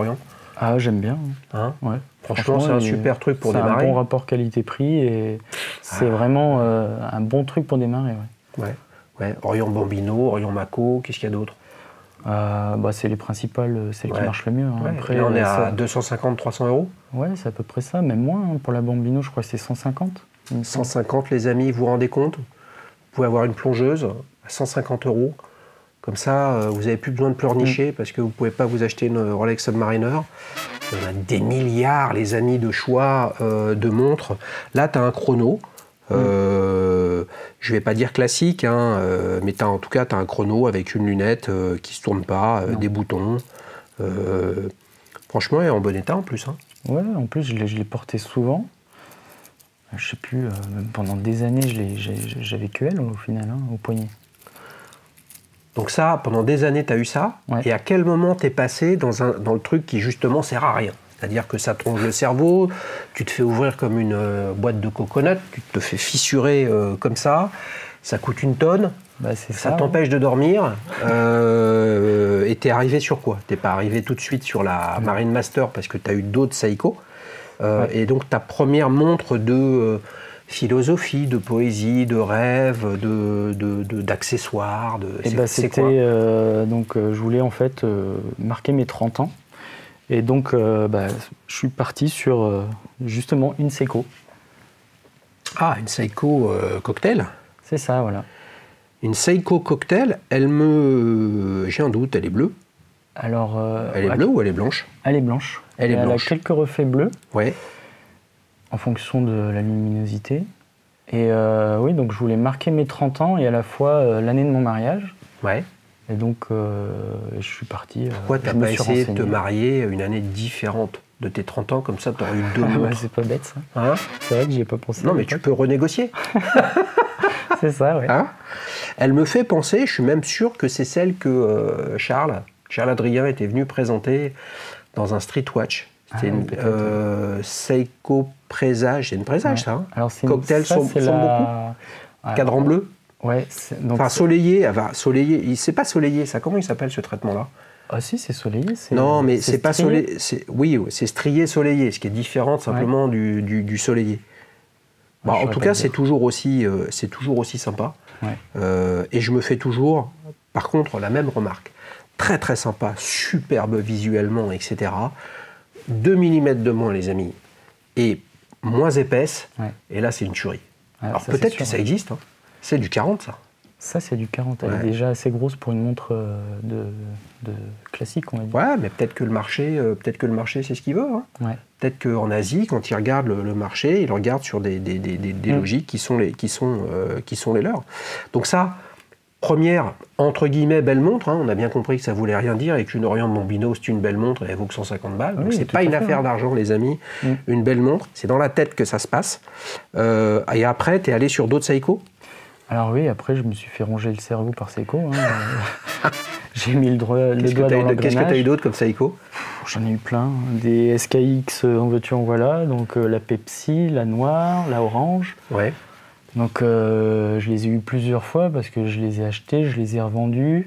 Ah, j'aime bien. Hein, ouais. franchement, c'est un super truc pour démarrer. C'est un bon rapport qualité-prix et c'est vraiment un bon truc pour démarrer. Ouais. Orion Bambino, Orion Mako, qu'est-ce qu'il y a d'autre? C'est les principales, celles qui marchent le mieux. Hein. Ouais. Après, là, on est à 250-300 €. Ouais, c'est à peu près ça, même moins. Hein. Pour la Bambino, je crois que c'est 150. 150, les amis, vous vous rendez compte? Vous pouvez avoir une plongeuse à 150 €. Comme ça, vous n'avez plus besoin de pleurnicher parce que vous ne pouvez pas vous acheter une Rolex Submariner. Il y en a des milliards, les amis, de choix de montres. Là, tu as un chrono. Je ne vais pas dire classique, hein, mais en tout cas, tu as un chrono avec une lunette qui ne se tourne pas, des boutons. Franchement, elle est en bon état en plus. Hein. Ouais, en plus, je l'ai porté souvent. Je sais plus, même pendant des années, j'avais que elle au final, hein, au poignet. Donc ça, pendant des années, tu as eu ça. Ouais. Et à quel moment tu es passé dans le truc qui, justement, sert à rien? C'est-à-dire que ça tronche le cerveau, tu te fais ouvrir comme une boîte de coconut, tu te fais fissurer comme ça coûte une tonne, ça t'empêche de dormir. Et tu es arrivé sur quoi? Tu n'es pas arrivé tout de suite sur la Marine Master parce que tu as eu d'autres Seiko. Et donc ta première montre de philosophie, de poésie, de rêve, d'accessoires. Je voulais en fait marquer mes 30 ans. Et donc, je suis parti sur justement une Seiko. Ah, une Seiko cocktail? C'est ça, voilà. Une Seiko cocktail, j'ai un doute, elle est bleue? Alors, elle est bleue ou elle est blanche? Elle est blanche. Elle a quelques reflets bleus. Ouais. En fonction de la luminosité. Et oui, donc je voulais marquer mes 30 ans et à la fois l'année de mon mariage. Ouais. Et donc, je suis parti. Pourquoi tu n'as pas essayé de te marier une année différente de tes 30 ans? Comme ça, tu aurais eu 2 montres. C'est pas bête, ça. Hein? C'est vrai que j'y ai pas pensé. Non, mais tu peux renégocier. C'est ça, oui. Hein? Elle me fait penser, je suis même sûr que c'est celle que Charles Adrien était venu présenter dans un Street Watch. C'était une Seiko Présage. C'est une Présage, ça. Hein? Alors, cocktail sombre beaucoup. Cadran bleu. Ouais. Soleillé. C'est pas soleillé, ça. Comment il s'appelle ce traitement-là? Ah si, c'est soleillé. Non, mais c'est pas soleillé. Oui, c'est strié soleillé, ce qui est différent simplement du soleillé. Bon, en tout cas, c'est toujours aussi sympa. Ouais. Et je me fais toujours, par contre, la même remarque. Très très sympa, superbe visuellement, etc. 2 mm de moins, les amis, et moins épaisse. Ouais. Et là, c'est une tuerie. Alors peut-être que ça existe. Hein. C'est du 40, ça. Ça, c'est du 40. Elle est déjà assez grosse pour une montre de classique, on va dire. Ouais, mais peut-être que le marché, c'est ce qu'il veut. Hein. Ouais. Peut-être qu'en Asie, quand ils regardent le marché, ils regardent sur des logiques qui sont les leurs. Donc ça, première, entre guillemets, belle montre. Hein. On a bien compris que ça voulait rien dire et qu'une Orion Bambino, c'est une belle montre et elle vaut que 150 balles. Donc c'est pas une affaire d'argent, les amis. Une belle montre, c'est dans la tête que ça se passe. Et après, tu es allé sur d'autres Seiko? Alors oui, après, je me suis fait ronger le cerveau par Seiko. Hein. J'ai mis le doigt dans l'engrenage. Qu'est-ce que tu as eu d'autre comme Seiko? J'en ai eu plein. Des SKX, en veux-tu, en voilà. Donc la Pepsi, la noire, la orange. Ouais. Donc je les ai eu plusieurs fois parce que je les ai achetés, je les ai revendus.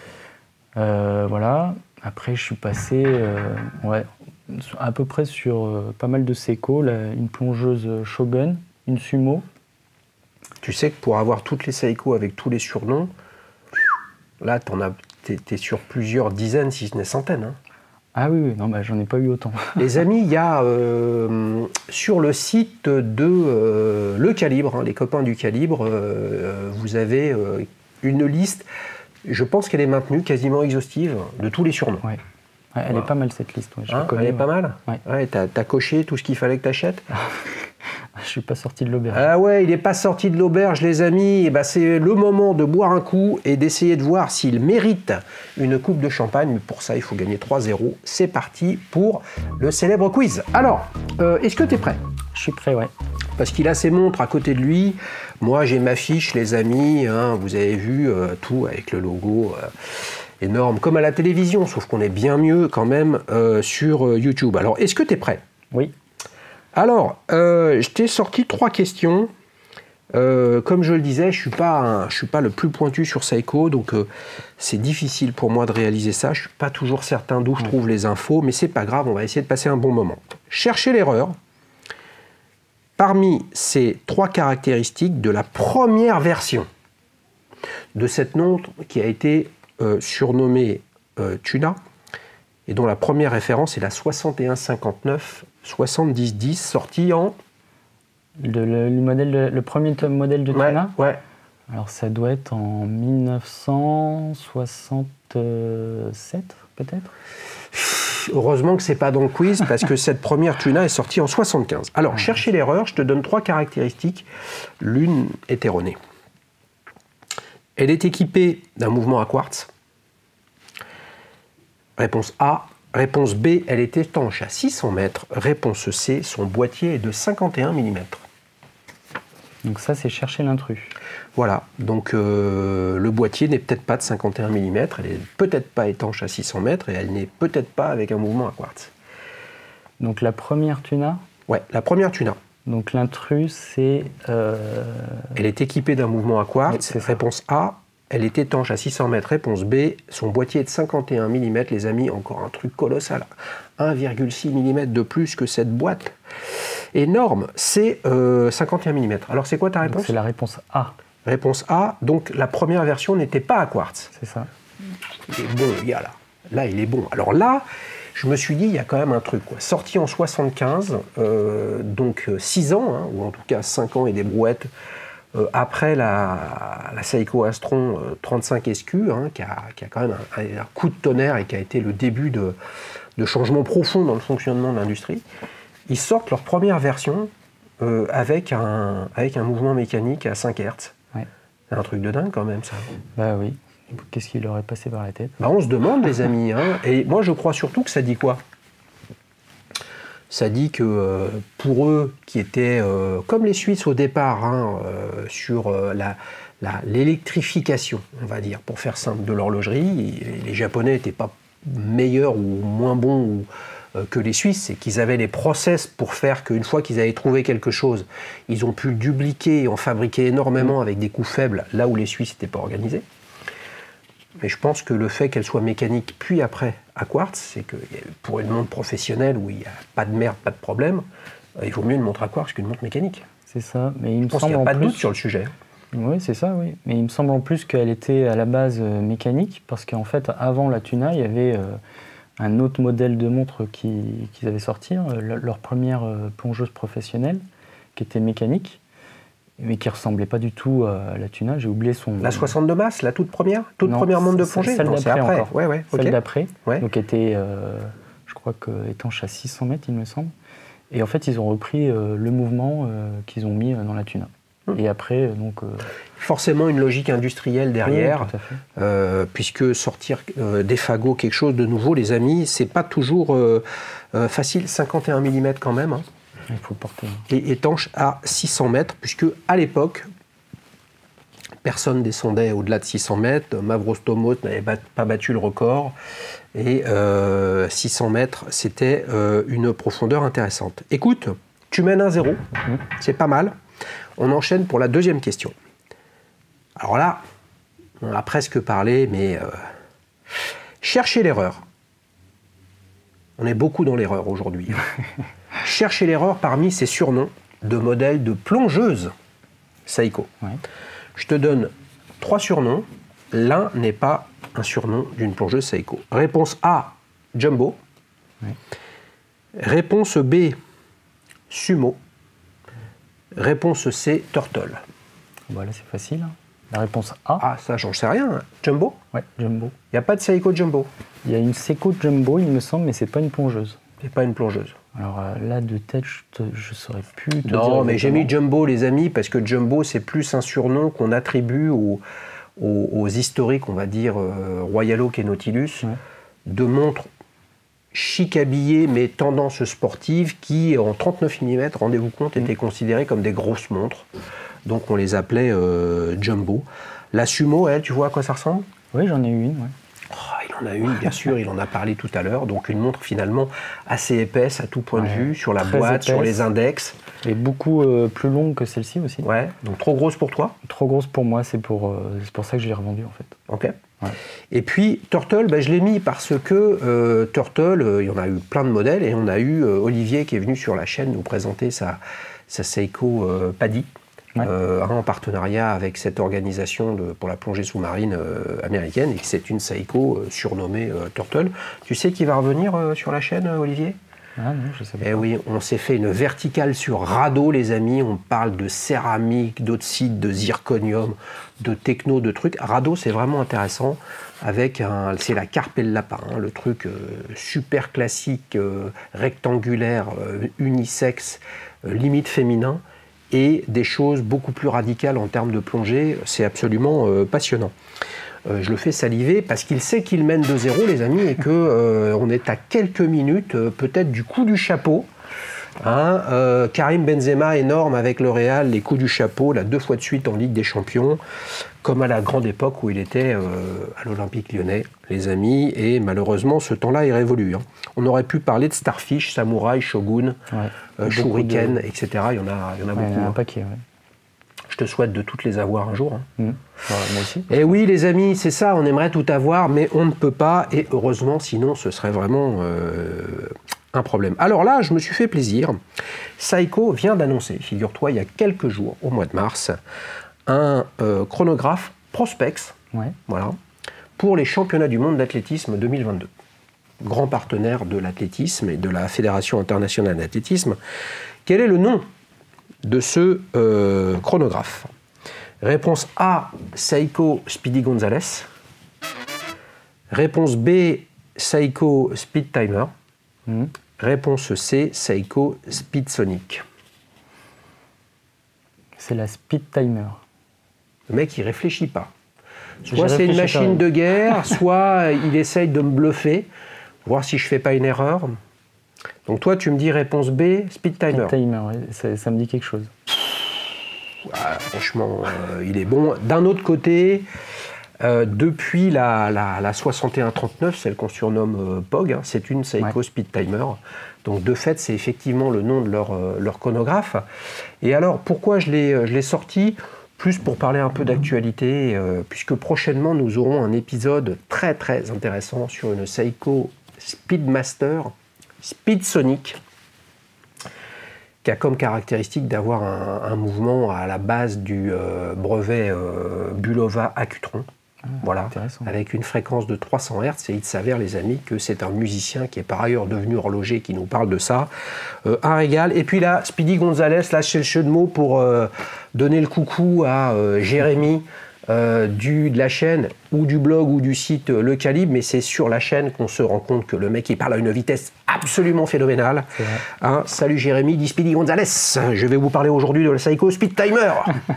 Voilà. Après, je suis passé à peu près sur pas mal de Seiko. Une plongeuse Shogun, une Sumo. Tu sais que pour avoir toutes les Seiko avec tous les surnoms, là, t'es sur plusieurs dizaines, si ce n'est centaines. Hein. Ah oui, non, j'en ai pas eu autant. Les amis, il y a sur le site de Le Calibre, les copains du Calibre, vous avez une liste, je pense qu'elle est maintenue, quasiment exhaustive, de tous les surnoms. Ouais. Elle est pas mal, cette liste. Ouais, elle est pas mal. Ouais, t'as coché tout ce qu'il fallait que t'achètes. Je suis pas sorti de l'auberge. Ah ouais, il n'est pas sorti de l'auberge, les amis. Et c'est le moment de boire un coup et d'essayer de voir s'il mérite une coupe de champagne. Mais pour ça, il faut gagner 3-0. C'est parti pour le célèbre quiz. Alors, est-ce que tu es prêt? Je suis prêt, ouais. Parce qu'il a ses montres à côté de lui. Moi, j'ai ma fiche, les amis. Hein, vous avez vu tout avec le logo énorme, comme à la télévision. Sauf qu'on est bien mieux quand même sur YouTube. Alors, est-ce que tu es prêt? Oui. Alors, je t'ai sorti 3 questions Comme je le disais, je suis pas le plus pointu sur Seiko, donc c'est difficile pour moi de réaliser ça. Je suis pas toujours certain d'où je trouve les infos, mais c'est pas grave, on va essayer de passer un bon moment. Cherchez l'erreur. Parmi ces 3 caractéristiques de la première version de cette montre qui a été surnommée Tuna, et dont la première référence est la 6159-7010, sortie en... Le premier modèle de Tuna. Ouais. Alors ça doit être en 1967, peut-être. Heureusement que c'est pas dans le quiz, parce que cette première Tuna est sortie en 75. Alors, cherchez l'erreur, je te donne 3 caractéristiques, l'une est erronée. Elle est équipée d'un mouvement à quartz. Réponse A. Réponse B, elle est étanche à 600 mètres. Réponse C, son boîtier est de 51 mm. Donc ça, c'est chercher l'intrus. Voilà, donc le boîtier n'est peut-être pas de 51 mm, elle n'est peut-être pas étanche à 600 mètres et elle n'est peut-être pas avec un mouvement à quartz. Donc la première Tuna. Ouais, la première Tuna. Donc l'intrus, c'est... Elle est équipée d'un mouvement à quartz. Oui, réponse A, elle est étanche à 600 mètres. Réponse B, son boîtier est de 51 mm. Les amis, encore un truc colossal. 1,6 mm de plus que cette boîte. Énorme, c'est 51 mm. Alors c'est quoi ta réponse? C'est la réponse A. Réponse A, donc la première version n'était pas à quartz. C'est ça. Il est bon, il y a là. Là, il est bon. Alors là, je me suis dit, il y a quand même un truc, quoi. Sorti en 75, donc 6 ans, hein, ou en tout cas 5 ans et des brouettes, après la Seiko Astron 35 SQ, hein, qui a quand même un coup de tonnerre et qui a été le début de changements profonds dans le fonctionnement de l'industrie. Ils sortent leur première version avec un mouvement mécanique à 5 Hz. Ouais. C'est un truc de dingue quand même, ça. Bah oui. Qu'est-ce qui leur est passé par la tête? Bah on se demande, les amis. Hein. Et moi, je crois surtout que ça dit quoi? Ça dit que pour eux, qui étaient comme les Suisses au départ, hein, sur l'électrification, on va dire, pour faire simple, de l'horlogerie, les Japonais n'étaient pas meilleurs ou moins bons que les Suisses, c'est qu'ils avaient les process pour faire qu'une fois qu'ils avaient trouvé quelque chose, ils ont pu le dupliquer et en fabriquer énormément avec des coûts faibles, là où les Suisses n'étaient pas organisés. Mais je pense que le fait qu'elle soit mécanique puis après à quartz, c'est que pour une montre professionnelle où il n'y a pas de merde, pas de problème, il vaut mieux une montre à quartz qu'une montre mécanique. C'est ça, mais il me je pense semble qu'il n'y a pas de plus... doute sur le sujet. Oui, c'est ça, oui. Mais il me semble en plus qu'elle était à la base mécanique, parce qu'en fait, avant la Tuna, il y avait un autre modèle de montre qu'ils avaient sorti, leur première plongeuse professionnelle, qui était mécanique, mais qui ressemblait pas du tout à la Tuna. J'ai oublié son... La 62 Mass, la toute première montre de plongée? Celle d'après encore. Ouais, celle okay. d'après, ouais. Donc était, je crois, étanche à 600 mètres, il me semble. Et en fait, ils ont repris le mouvement qu'ils ont mis dans la Tuna. Et après, donc... Forcément une logique industrielle derrière, oui, tout à fait. Puisque sortir des fagots quelque chose de nouveau, les amis, c'est pas toujours facile. 51 mm quand même. Hein. Il faut le porter. Et étanche à 600 mètres, puisque à l'époque, personne descendait au-delà de 600 mètres. Mavros Tomos n'avait pas battu le record. Et 600 mètres, c'était une profondeur intéressante. Écoute, tu mènes 1-0, c'est pas mal. On enchaîne pour la deuxième question. Alors là, on a presque parlé, mais cherchez l'erreur. On est beaucoup dans l'erreur aujourd'hui. Cherchez l'erreur parmi ces surnoms de modèles de plongeuses Seiko. Ouais. Je te donne 3 surnoms. L'un n'est pas un surnom d'une plongeuse Seiko. Réponse A, Jumbo. Ouais. Réponse B, Sumo. Réponse C, Turtle. Voilà, c'est facile. La réponse A. Ah, ça, j'en sais rien. Jumbo? Ouais, Jumbo. Il n'y a pas de Seiko Jumbo? Il y a une Seiko Jumbo, il me semble, mais c'est pas une plongeuse. C'est pas une plongeuse. Alors là, de tête, je saurais plus te dire. Non, mais j'ai mis Jumbo, les amis, parce que Jumbo, c'est plus un surnom qu'on attribue aux historiques, on va dire, Royal Oak et Nautilus, de montres chic habillées, mais tendance sportive, qui, en 39 mm, rendez-vous compte, étaient considérées comme des grosses montres. Donc on les appelait Jumbo. La Sumo, elle, tu vois à quoi ça ressemble? Oui, j'en ai eu une, ouais. Oh, il en a une, bien sûr, il en a parlé tout à l'heure. Donc une montre finalement assez épaisse à tout point de vue, sur la boîte, épaisse. sur les index. Et beaucoup plus longue que celle-ci aussi. Ouais, donc trop grosse pour toi? Trop grosse pour moi, c'est pour ça que je l'ai revendue en fait. Ok. Ouais. Et puis Turtle, je l'ai mis parce que Turtle, il y en a eu plein de modèles et on a eu Olivier qui est venu sur la chaîne nous présenter sa Seiko Paddy. Ouais. En partenariat avec cette organisation pour la plongée sous-marine américaine, et c'est une Seiko surnommée Turtle. Tu sais qui va revenir sur la chaîne, Olivier? Ah non, je sais pas. Eh oui, on s'est fait une verticale sur radeau, les amis. On parle de céramique, d'oxyde, de zirconium, de techno, de trucs. Radeau, c'est vraiment intéressant. C'est la carpe et le lapin, hein, le truc super classique, rectangulaire, unisexe, limite féminin. Et des choses beaucoup plus radicales en termes de plongée. C'est absolument passionnant. Je le fais saliver parce qu'il sait qu'il mène 2-0, les amis, et qu'on est à quelques minutes, peut-être du coup du chapeau. Hein, Karim Benzema, énorme avec le Real, les coups du chapeau, là, 2 fois de suite en Ligue des Champions, comme à la grande époque où il était à l'Olympique Lyonnais, les amis, et malheureusement, ce temps-là est révolu. Hein. On aurait pu parler de Starfish, Samouraï, Shogun, Shuriken, etc. Il y en a beaucoup. Il y en a un paquet, ouais. Je te souhaite de toutes les avoir un jour. Hein. Moi aussi. Et oui, les amis, c'est ça, on aimerait tout avoir, mais on ne peut pas, et heureusement, sinon ce serait vraiment un problème. Alors là, je me suis fait plaisir. Seiko vient d'annoncer, figure-toi, il y a quelques jours, au mois de mars, un chronographe Prospex, voilà, pour les championnats du monde d'athlétisme 2022. Grand partenaire de l'athlétisme et de la Fédération internationale d'athlétisme. Quel est le nom de ce chronographe? Réponse A, Seiko Speedy Gonzales. Réponse B, Seiko Speed Timer. Réponse C, Seiko Speed Sonic. C'est la Speed Timer. Le mec, il réfléchit pas. Soit c'est une machine de guerre, soit il essaye de me bluffer, voir si je fais pas une erreur. Donc toi, tu me dis réponse B, Speed Timer. Speed Timer, oui. Ça me dit quelque chose. Ah, franchement, il est bon. D'un autre côté, depuis la 6139, celle qu'on surnomme POG, hein, c'est une Seiko Speed Timer. Donc de fait, c'est effectivement le nom de leur chronographe. Et alors, pourquoi je l'ai sorti? Plus pour parler un peu d'actualité, puisque prochainement, nous aurons un épisode très très intéressant sur une Seiko Speedmaster Speed Sonic, qui a comme caractéristique d'avoir un mouvement à la base du brevet Bulova Acutron. Voilà, avec une fréquence de 300 Hz, et il s'avère, les amis, que c'est un musicien qui est par ailleurs devenu horloger qui nous parle de ça. Un régal. Et puis là, Speedy Gonzales, là, c'est le jeu de mots pour donner le coucou à Jérémy de la chaîne, ou du blog, ou du site Le Calibre, mais c'est sur la chaîne qu'on se rend compte que le mec, il parle à une vitesse absolument phénoménale. Hein, salut Jérémy, dit Speedy Gonzales. Je vais vous parler aujourd'hui de la Seiko Speed Timer.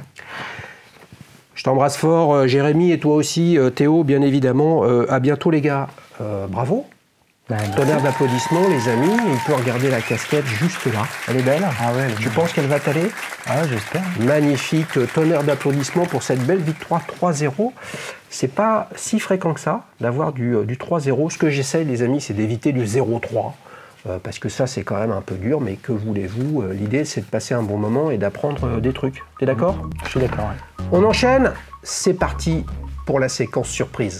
Je t'embrasse fort, Jérémy, et toi aussi, Théo, bien évidemment. À bientôt, les gars. Bravo. Tonnerre d'applaudissements, les amis. Il peut regarder la casquette juste là. Elle est belle. Ah ouais, tu penses qu'elle va t'aller? Ah ouais, j'espère. Magnifique. Tonnerre d'applaudissements pour cette belle victoire 3-0. C'est pas si fréquent que ça d'avoir du 3-0. Ce que j'essaye, les amis, c'est d'éviter du 0-3. Parce que ça, c'est quand même un peu dur. Mais que voulez-vous? L'idée, c'est de passer un bon moment et d'apprendre des trucs. T'es d'accord? Je suis d'accord, ouais. On enchaîne. C'est parti pour la séquence surprise.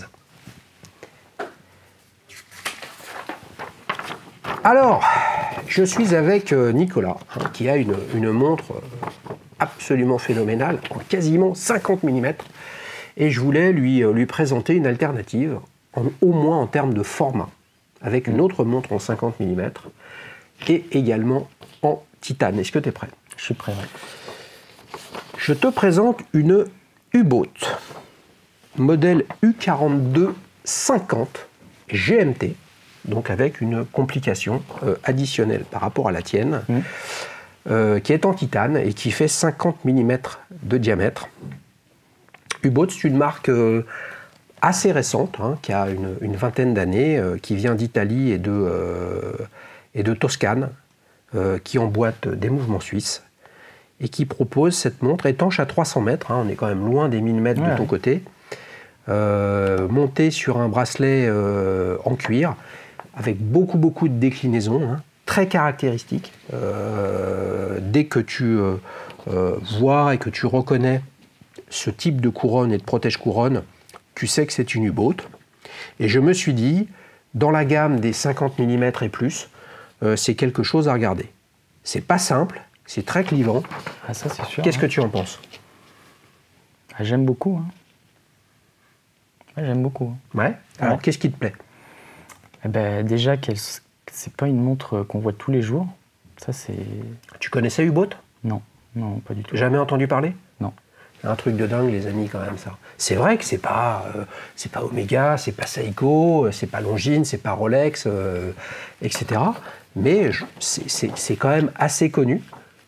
Alors, je suis avec Nicolas, qui a une montre absolument phénoménale, en quasiment 50 mm. Et je voulais lui présenter une alternative, au moins en termes de format, avec une autre montre en 50 mm, et également en titane. Est-ce que tu es prêt? Je suis prêt, oui. Je te présente une U-Boat, modèle U4250 GMT, donc avec une complication additionnelle par rapport à la tienne, qui est en titane et qui fait 50 mm de diamètre. U-Boat, c'est une marque assez récente, qui a une vingtaine d'années, qui vient d'Italie et de Toscane, qui emboîte des mouvements suisses et qui propose cette montre étanche à 300 mètres, on est quand même loin des 1000 mètres de ton côté, monté sur un bracelet en cuir, avec beaucoup de déclinaisons, hein, très caractéristiques. Dès que tu vois et que tu reconnais ce type de couronne et de protège-couronne, tu sais que c'est une U-boat. Et je me suis dit, dans la gamme des 50 mm et plus, c'est quelque chose à regarder. C'est pas simple, c'est très clivant. Ah, ça, c'est sûr. Qu'est-ce que tu en penses? Ah, j'aime beaucoup. Hein. Ouais, j'aime beaucoup. Ouais. Alors, Ouais. qu'est-ce qui te plaît? Eh ben, déjà, c'est pas une montre qu'on voit tous les jours. Ça, c'est... Tu connaissais U-boat? Non, non, pas du tout. Jamais entendu parler? Non. Un truc de dingue, les amis, quand même, ça. C'est vrai que c'est pas Omega, c'est pas Seiko, c'est pas Longines, c'est pas Rolex, etc. Mais c'est quand même assez connu.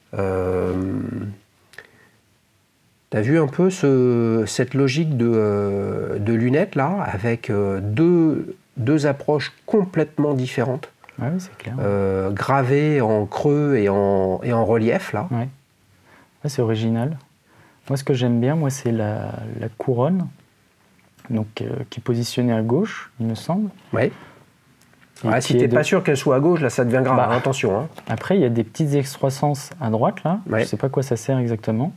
T'as vu un peu cette logique de lunettes, là, avec deux approches complètement différentes, Ouais, oui, c'est clair. gravées en creux et en relief, là. Ouais. Ouais, c'est original. Moi, ce que j'aime bien, moi, c'est la couronne, donc, qui est positionnée à gauche, il me semble. Ouais. Et Ouais, qui si est t'es pas sûr qu'elle soit à gauche, là, ça devient grave. Bah, hein, attention. Hein. Après, il y a des petites excroissances à droite, là. Ouais. Je sais pas à quoi ça sert exactement.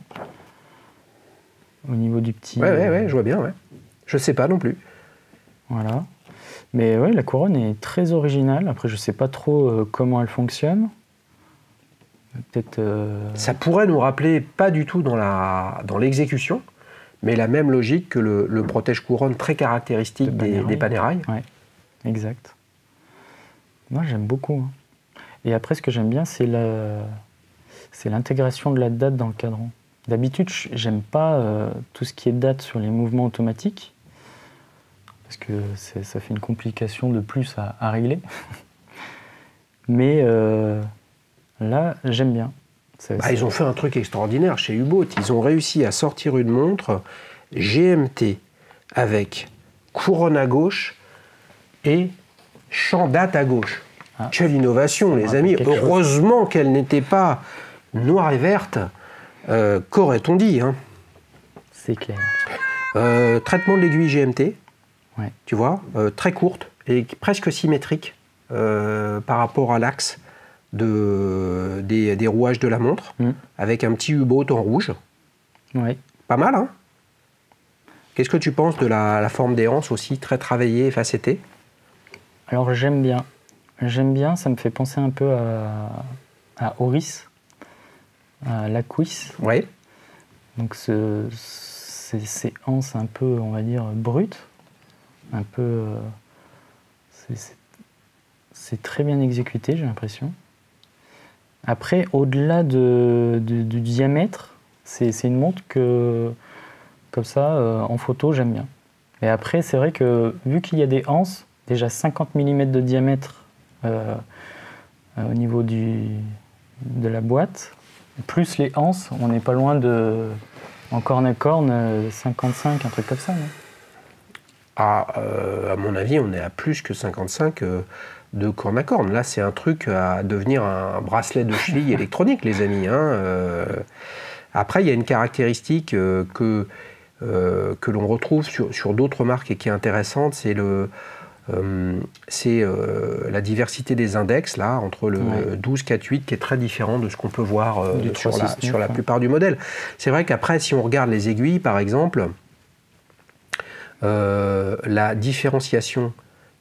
Au niveau du petit... Ouais, je vois bien, ouais. Je sais pas non plus. Voilà. Mais ouais, la couronne est très originale. Après, je sais pas trop comment elle fonctionne. Peut-être... Ça pourrait nous rappeler, pas du tout dans l'exécution, mais la même logique que le protège-couronne très caractéristique des Panerai. Ouais, exact. Moi, j'aime beaucoup. Hein. Et après, ce que j'aime bien, c'est l'intégration de la date dans le cadran. D'habitude, j'aime pas tout ce qui est date sur les mouvements automatiques, parce que ça fait une complication de plus à régler. Mais là, j'aime bien. Ils ont fait un truc extraordinaire chez U-boat. Ils ont réussi à sortir une montre GMT avec couronne à gauche et champ date à gauche. Ah, quelle innovation, les amis. Heureusement qu'elle n'était pas noire et verte. Qu'aurait-on dit, hein? C'est clair. Traitement de l'aiguille GMT, ouais. Tu vois, très courte et presque symétrique par rapport à l'axe des rouages de la montre, avec un petit U-boat en rouge. Ouais. Pas mal, hein? Qu'est-ce que tu penses de la forme des anses aussi, très travaillée et facettée? Alors j'aime bien. J'aime bien, ça me fait penser un peu à Oris. La cuisse. Ouais. Donc ces anses un peu, on va dire, brutes. Un peu... c'est très bien exécuté, j'ai l'impression. Après, au-delà du diamètre, c'est une montre que, comme ça, en photo, j'aime bien. Et après, c'est vrai que, vu qu'il y a des anses, déjà 50 mm de diamètre au niveau de la boîte, plus les anses, on n'est pas loin de, en corne à corne, 55, un truc comme ça, non? À mon avis, on est à plus que 55 de corne à corne. Là, c'est un truc à devenir un bracelet de cheville électronique, les amis. Hein. Après, il y a une caractéristique que l'on retrouve sur d'autres marques et qui est intéressante, c'est la diversité des index, là, entre le 12-4-8, qui est très différent de ce qu'on peut voir sur la plupart du modèle. C'est vrai qu'après, si on regarde les aiguilles, par exemple, la différenciation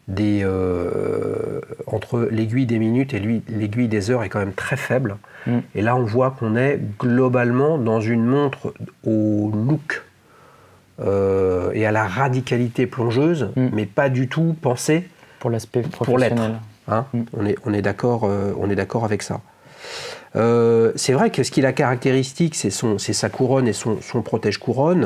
entre l'aiguille des minutes et l'aiguille des heures est quand même très faible. Et là, on voit qu'on est globalement dans une montre au look et à la radicalité plongeuse, mais pas du tout pensée pour l'aspect professionnel. Hein, on est d'accord avec ça. C'est vrai que ce qui est la caractéristique, c'est sa couronne et son protège-couronne.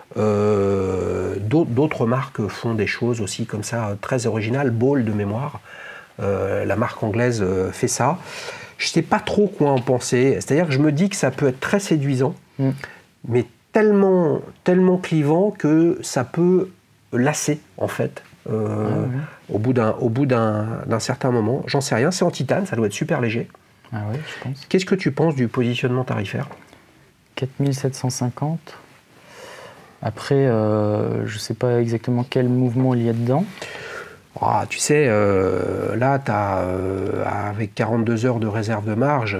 D'autres marques font des choses aussi comme ça, très originales. Ball de mémoire, la marque anglaise fait ça. Je ne sais pas trop quoi en penser. C'est-à-dire que je me dis que ça peut être très séduisant, mais tellement clivant que ça peut lasser, en fait, au bout d'un certain moment. J'en sais rien, c'est en titane, ça doit être super léger. Ah oui, je pense. Qu'est-ce que tu penses du positionnement tarifaire? 4750. Après, je ne sais pas exactement quel mouvement il y a dedans. Ah, tu sais, là, avec 42 heures de réserve de marge,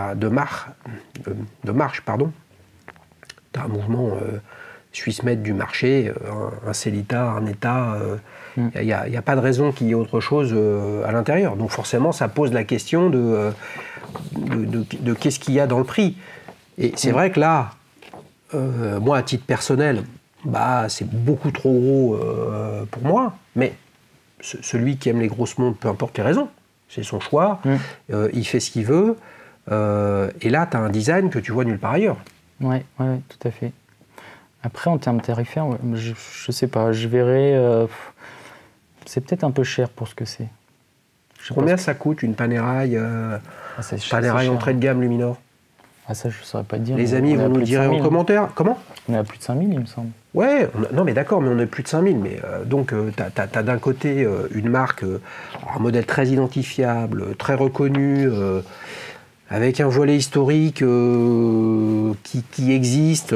de marche, pardon, tu as un mouvement suisse-mètre du marché, un Célita, un État. Il n'y a pas de raison qu'il y ait autre chose à l'intérieur. Donc forcément, ça pose la question de qu'est-ce qu'il y a dans le prix. Et c'est vrai que là, moi, à titre personnel, bah, c'est beaucoup trop gros pour moi. Mais celui qui aime les grosses montres, peu importe les raisons, c'est son choix, il fait ce qu'il veut. Et là, tu as un design que tu vois nulle part ailleurs. Oui, tout à fait. Après, en termes tarifaires, je ne sais pas, je verrai... c'est peut-être un peu cher pour ce que c'est. Combien ça coûte une Panerai, Panerai entrée de gamme Luminor? Ah, ça, je ne saurais pas te dire. Les amis vont nous le dire en commentaire. Comment? On est à plus de 5000, il me semble. Ouais, non mais d'accord, mais on est plus de 5000. Mais donc, tu as d'un côté une marque, un modèle très identifiable, très reconnu, avec un volet historique qui existe,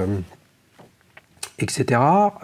etc.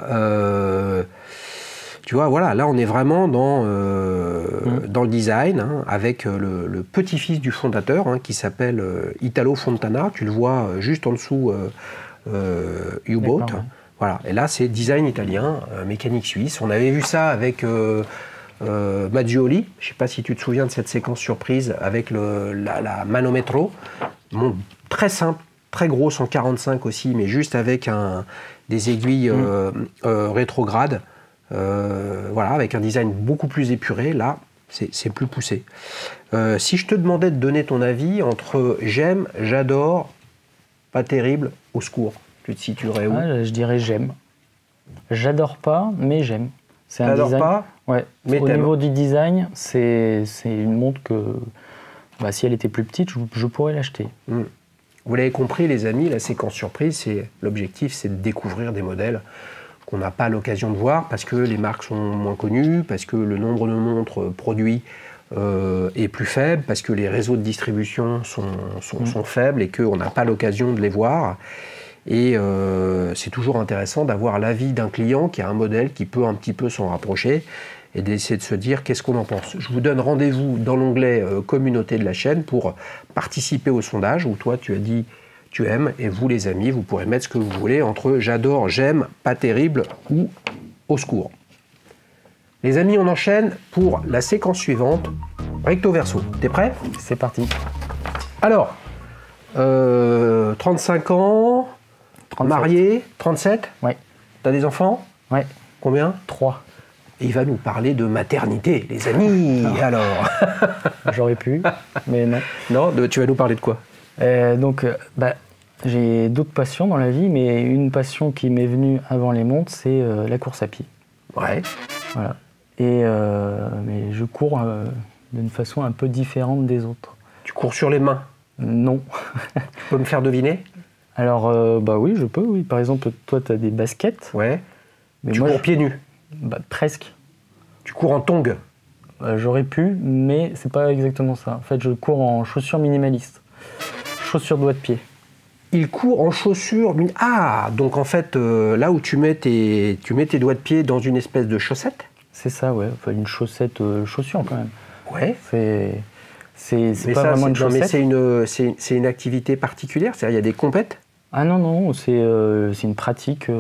Tu vois, voilà, là on est vraiment dans le design, hein, avec le petit-fils du fondateur, hein, qui s'appelle Italo Fontana. Tu le vois juste en dessous U-Boat. Voilà. Et là, c'est design italien, mécanique suisse. On avait vu ça avec Maggioli. Je ne sais pas si tu te souviens de cette séquence surprise avec la Manometro. Très simple, très grosse en 45 aussi, mais juste avec des aiguilles rétrogrades. Voilà, avec un design beaucoup plus épuré. Là, c'est plus poussé. Si je te demandais de donner ton avis entre j'aime, j'adore, pas terrible, au secours, tu te situerais où? Je dirais j'aime. J'adore pas, mais j'aime. C'est un T'adores design. pas, ouais. mais au niveau du design, c'est une montre que, bah, si elle était plus petite, je pourrais l'acheter. Vous l'avez compris, les amis, la séquence surprise, l'objectif, c'est de découvrir des modèles qu'on n'a pas l'occasion de voir parce que les marques sont moins connues, parce que le nombre de montres produits est plus faible, parce que les réseaux de distribution sont faibles et qu'on n'a pas l'occasion de les voir. Et c'est toujours intéressant d'avoir l'avis d'un client qui a un modèle qui peut un petit peu s'en rapprocher et d'essayer de se dire qu'est-ce qu'on en pense. Je vous donne rendez-vous dans l'onglet communauté de la chaîne pour participer au sondage où toi tu as dit tu aimes, et vous les amis, vous pourrez mettre ce que vous voulez entre j'adore, j'aime, pas terrible ou au secours. Les amis, on enchaîne pour la séquence suivante, recto verso. T'es prêt? C'est parti. Alors, 35 ans, 37. Marié, 37? Ouais. T'as des enfants? Ouais. Combien? 3. Et il va nous parler de maternité, les amis. Alors J'aurais pu, mais non. Non, tu vas nous parler de quoi? J'ai d'autres passions dans la vie, mais une passion qui m'est venue avant les montres, c'est la course à pied. Ouais. Voilà. Et mais je cours d'une façon un peu différente des autres. Tu cours sur les mains? Non. Tu peux me faire deviner? Alors, oui, je peux, oui. Par exemple, toi, tu as des baskets. Ouais. Mais tu moi, cours pieds nus? Presque. Tu cours en tongs? J'aurais pu, mais c'est pas exactement ça. En fait, je cours en chaussures minimalistes. Chaussures doigts de pied. Il court en chaussures... Ah, donc en fait, là où tu mets tes doigts de pied dans une espèce de chaussette? C'est ça, ouais. Enfin, une chaussette chaussure, quand même. Ouais. C'est pas vraiment une chaussette. Mais c'est une activité particulière? C'est-à-dire, il y a des compètes? Ah non, c'est une pratique...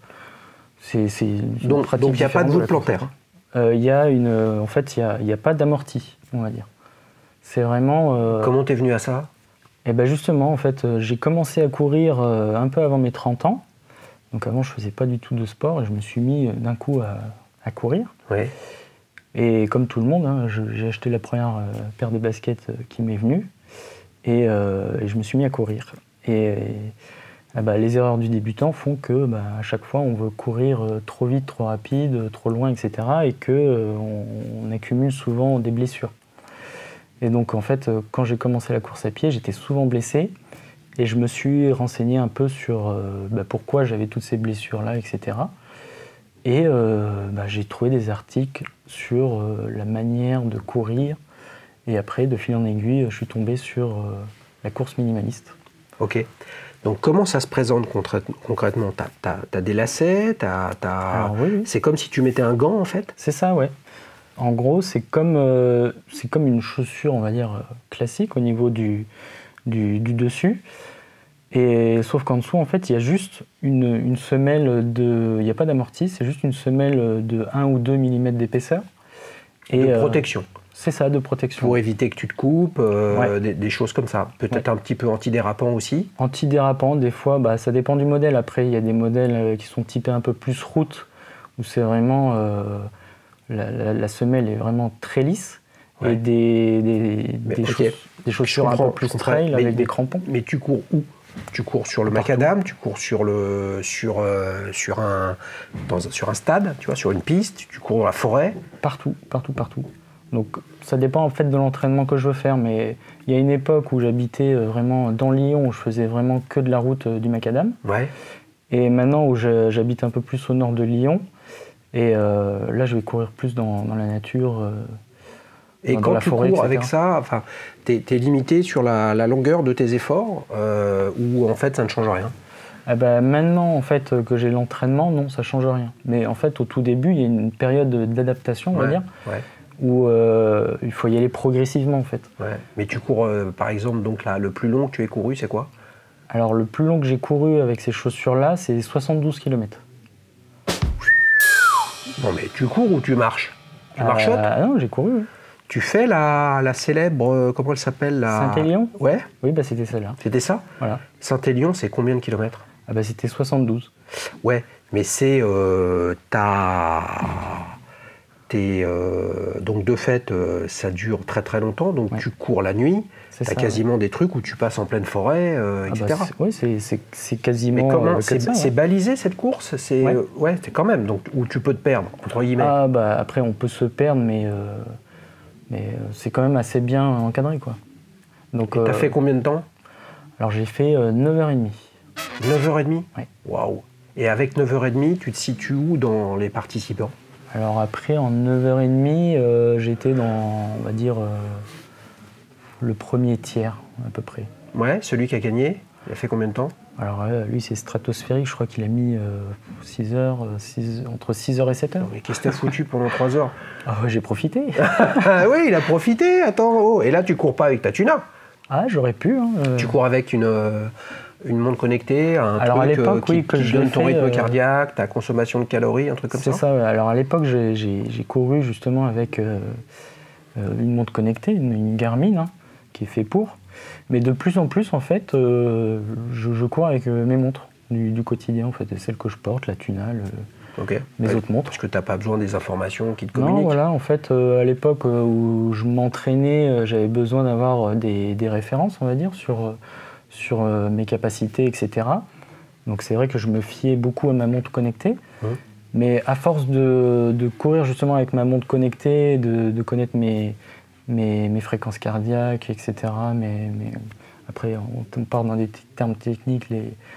donc il n'y a pas de voûte plantaire? En fait, il n'y a pas d'amorti, on va dire. C'est vraiment... Comment t'es venu à ça? Eh ben justement, en fait, j'ai commencé à courir un peu avant mes 30 ans. Donc avant, je faisais pas du tout de sport et je me suis mis d'un coup à courir. Ouais. Et comme tout le monde, hein, j'ai acheté la première paire de baskets qui m'est venue et je me suis mis à courir. Et les erreurs du débutant font que à chaque fois, on veut courir trop vite, trop rapide, trop loin, etc. Et qu'on accumule souvent des blessures. Et donc, en fait, quand j'ai commencé la course à pied, j'étais souvent blessé. Et je me suis renseigné un peu sur pourquoi j'avais toutes ces blessures-là, etc. Et j'ai trouvé des articles sur la manière de courir. Et après, de fil en aiguille, je suis tombé sur la course minimaliste. Ok. Donc comment ça se présente concrètement? T'as des lacets, Alors, oui. C'est comme si tu mettais un gant en fait? C'est ça, ouais. En gros, c'est comme une chaussure, on va dire, classique au niveau du dessus. Et sauf qu'en dessous, en fait, il y a juste une semelle de... Il n'y a pas d'amorti, c'est juste une semelle de 1 ou 2 mm d'épaisseur. Et de protection. C'est ça, de protection. Pour éviter que tu te coupes, des choses comme ça. Peut-être un petit peu antidérapant aussi. Antidérapant, des fois, ça dépend du modèle. Après, il y a des modèles qui sont typés un peu plus route, où c'est vraiment... la semelle est vraiment très lisse. Et des chaussures un peu plus trail avec des crampons. Mais tu cours où? Tu cours sur le macadam, tu cours sur un stade, tu vois, sur une piste, tu cours dans la forêt. Partout. Donc ça dépend en fait de l'entraînement que je veux faire, mais il y a une époque où j'habitais vraiment dans Lyon, où je faisais vraiment que de la route du macadam. Ouais. Et maintenant où j'habite un peu plus au nord de Lyon, et là je vais courir plus dans la nature. Et quand tu cours avec ça, t'es limité sur la longueur de tes efforts ou en fait ça ne change rien? Maintenant en fait que j'ai l'entraînement, non, ça change rien. Mais en fait au tout début, il y a une période d'adaptation, on va dire, où il faut y aller progressivement en fait. Ouais. Mais tu cours par exemple, donc là, le plus long que tu aies couru, c'est quoi? Alors le plus long que j'ai couru avec ces chaussures-là, c'est 72 km. Non mais tu cours ou tu marches? Tu marchotes? Non, j'ai couru. Oui. Tu fais la célèbre, comment elle s'appelle? Saint-Élion? Ouais. Oui, c'était celle-là. C'était ça? Voilà. Saint-Élion, c'est combien de kilomètres? C'était 72. Ouais, mais c'est... donc de fait, ça dure très très longtemps, donc tu cours la nuit, tu as quasiment des trucs où tu passes en pleine forêt, etc. Oui, c'est quasiment... Mais comment c'est balisé cette course? C'est quand même, donc, où tu peux te perdre, entre guillemets. Après, on peut se perdre, mais c'est quand même assez bien encadré, quoi. Donc, t'as fait combien de temps? Alors j'ai fait 9h30. 9h30? Oui. Waouh! Et avec 9h30, tu te situes où dans les participants? Alors après, en 9h30, j'étais dans, on va dire, le premier tiers, à peu près. Ouais, celui qui a gagné, il a fait combien de temps? Alors lui, c'est stratosphérique, je crois qu'il a mis 6 heures, entre 6h et 7h. Mais qu'est-ce que t'as foutu pendant 3 heures? J'ai profité. Ah oui, il a profité, attends. Oh. Et là, tu cours pas avec ta tuna? Ah, j'aurais pu. Tu cours avec une montre connectée, alors truc à l'époque, qui donne ton rythme cardiaque, ta consommation de calories, un truc comme ça? C'est ça, alors à l'époque, j'ai couru justement avec une montre connectée, une Garmin, qui est fait pour. Mais de plus en plus, en fait, je cours avec mes montres du quotidien, en fait, celles que je porte, la Tuna, mes autres montres. Parce que tu n'as pas besoin des informations qui te communiquent? Non, voilà, en fait, à l'époque où je m'entraînais, j'avais besoin d'avoir des références, on va dire, sur mes capacités, etc. Donc c'est vrai que je me fiais beaucoup à ma montre connectée. Mais à force de courir justement avec ma montre connectée, de connaître mes fréquences cardiaques, etc. Après, on part dans des termes techniques,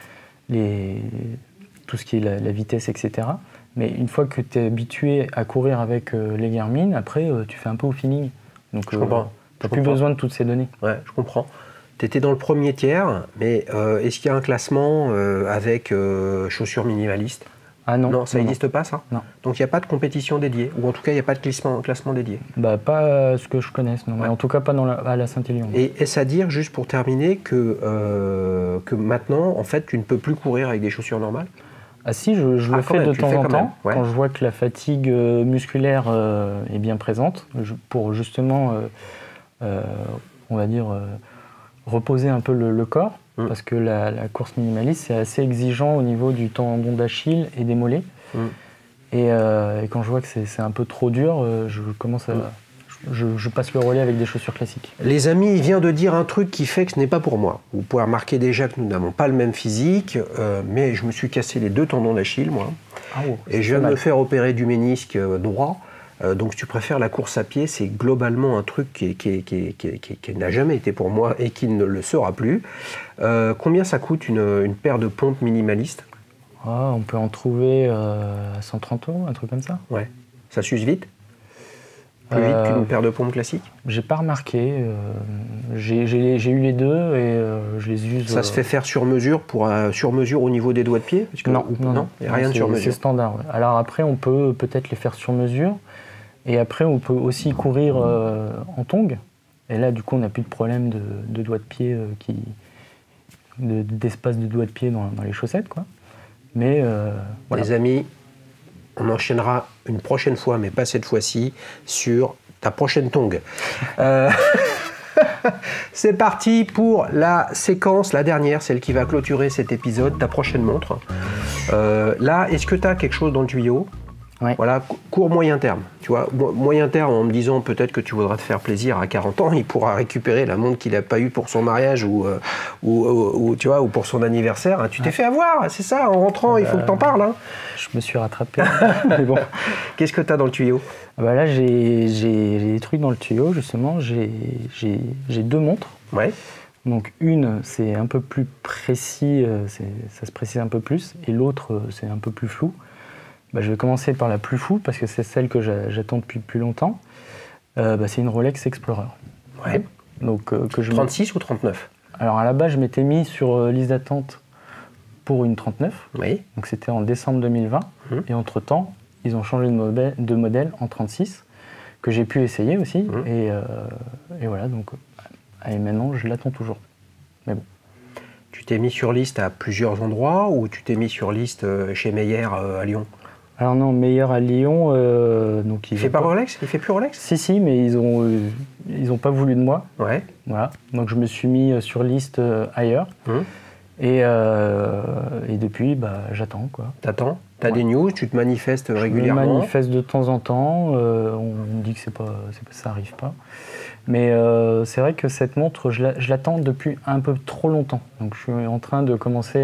tout ce qui est la vitesse, etc. Mais une fois que tu es habitué à courir avec les Garmin, après, tu fais un peu au feeling. Donc, je comprends. Tu n'as plus besoin de toutes ces données. Ouais, je comprends. Tu étais dans le premier tiers, mais est-ce qu'il y a un classement avec chaussures minimalistes? Ah non. Non, ça n'existe pas, ça? Non. Donc il n'y a pas de compétition dédiée? Ou en tout cas, il n'y a pas de classement dédié? Pas ce que je connaisse, non. Mais en tout cas, pas à la Saint-Élion. Et est-ce à dire, juste pour terminer, que maintenant, en fait, tu ne peux plus courir avec des chaussures normales? Ah si, je le fais de temps en temps, quand je vois que la fatigue musculaire est bien présente, pour justement, on va dire, reposer un peu le corps. Parce que la course minimaliste, c'est assez exigeant au niveau du tendon d'Achille et des mollets. Et quand je vois que c'est un peu trop dur, je passe le relais avec des chaussures classiques. Les amis, il vient de dire un truc qui fait que ce n'est pas pour moi. Vous pouvez remarquer déjà que nous n'avons pas le même physique, mais je me suis cassé les 2 tendons d'Achille, moi. Et je viens de me faire opérer du ménisque droit. Donc si tu préfères, la course à pied, c'est globalement un truc qui n'a jamais été pour moi et qui ne le sera plus. Combien ça coûte une paire de pompes minimalistes? On peut en trouver à 130 €, un truc comme ça. Ouais. Ça s'use vite? Plus vite qu'une paire de pompes classique? J'ai pas remarqué. J'ai eu les deux et je les use. Ça se fait faire sur mesure sur mesure au niveau des doigts de pied parce que, Non, il n'y a rien de sur mesure. C'est standard. Ouais. Alors après, on peut peut-être les faire sur mesure et après, on peut aussi courir en tongs. Et là, du coup, on n'a plus de problème de doigts de pied d'espace de doigts de pied dans les chaussettes, quoi. Mais voilà. Les amis, on enchaînera une prochaine fois, mais pas cette fois-ci, sur ta prochaine tongue. C'est parti pour la séquence, la dernière, celle qui va clôturer cet épisode, ta prochaine montre. Là, est-ce que tu as quelque chose dans le tuyau? Ouais. Voilà, court moyen terme. Tu vois, moyen terme, en me disant peut-être que tu voudras te faire plaisir à 40 ans, il pourra récupérer la montre qu'il n'a pas eue pour son mariage ou tu vois, ou pour son anniversaire. Hein. Tu t'es fait avoir, c'est ça, en rentrant, il faut que tu en parles. Hein. Je me suis rattrapé. Mais bon. Qu'est-ce que tu as dans le tuyau? Là, j'ai des trucs dans le tuyau, justement. J'ai 2 montres. Ouais. Donc une, c'est un peu plus précis, ça se précise un peu plus, et l'autre, c'est un peu plus flou. Je vais commencer par la plus floue, parce que c'est celle que j'attends depuis plus longtemps. C'est une Rolex Explorer. Ouais. Donc, que 36 ou 39? Alors à la base, je m'étais mis sur liste d'attente pour une 39. Oui. Donc c'était en décembre 2020. Et entre-temps, ils ont changé de modèle en 36, que j'ai pu essayer aussi. Et voilà, donc et maintenant, je l'attends toujours. Mais bon. Tu t'es mis sur liste à plusieurs endroits ou tu t'es mis sur liste chez Meyer à Lyon? Alors non, Meyer à Lyon. Donc il fait pas Rolex? Il fait plus Rolex? Si, mais ils ont pas voulu de moi. Ouais. Voilà. Donc je me suis mis sur liste ailleurs. Et depuis, j'attends, quoi. T'attends? T'as des news? Tu te manifestes régulièrement? Je me manifeste de temps en temps. On me dit que ça arrive pas. Mais c'est vrai que cette montre, je l'attends depuis un peu trop longtemps. Donc je suis en train de commencer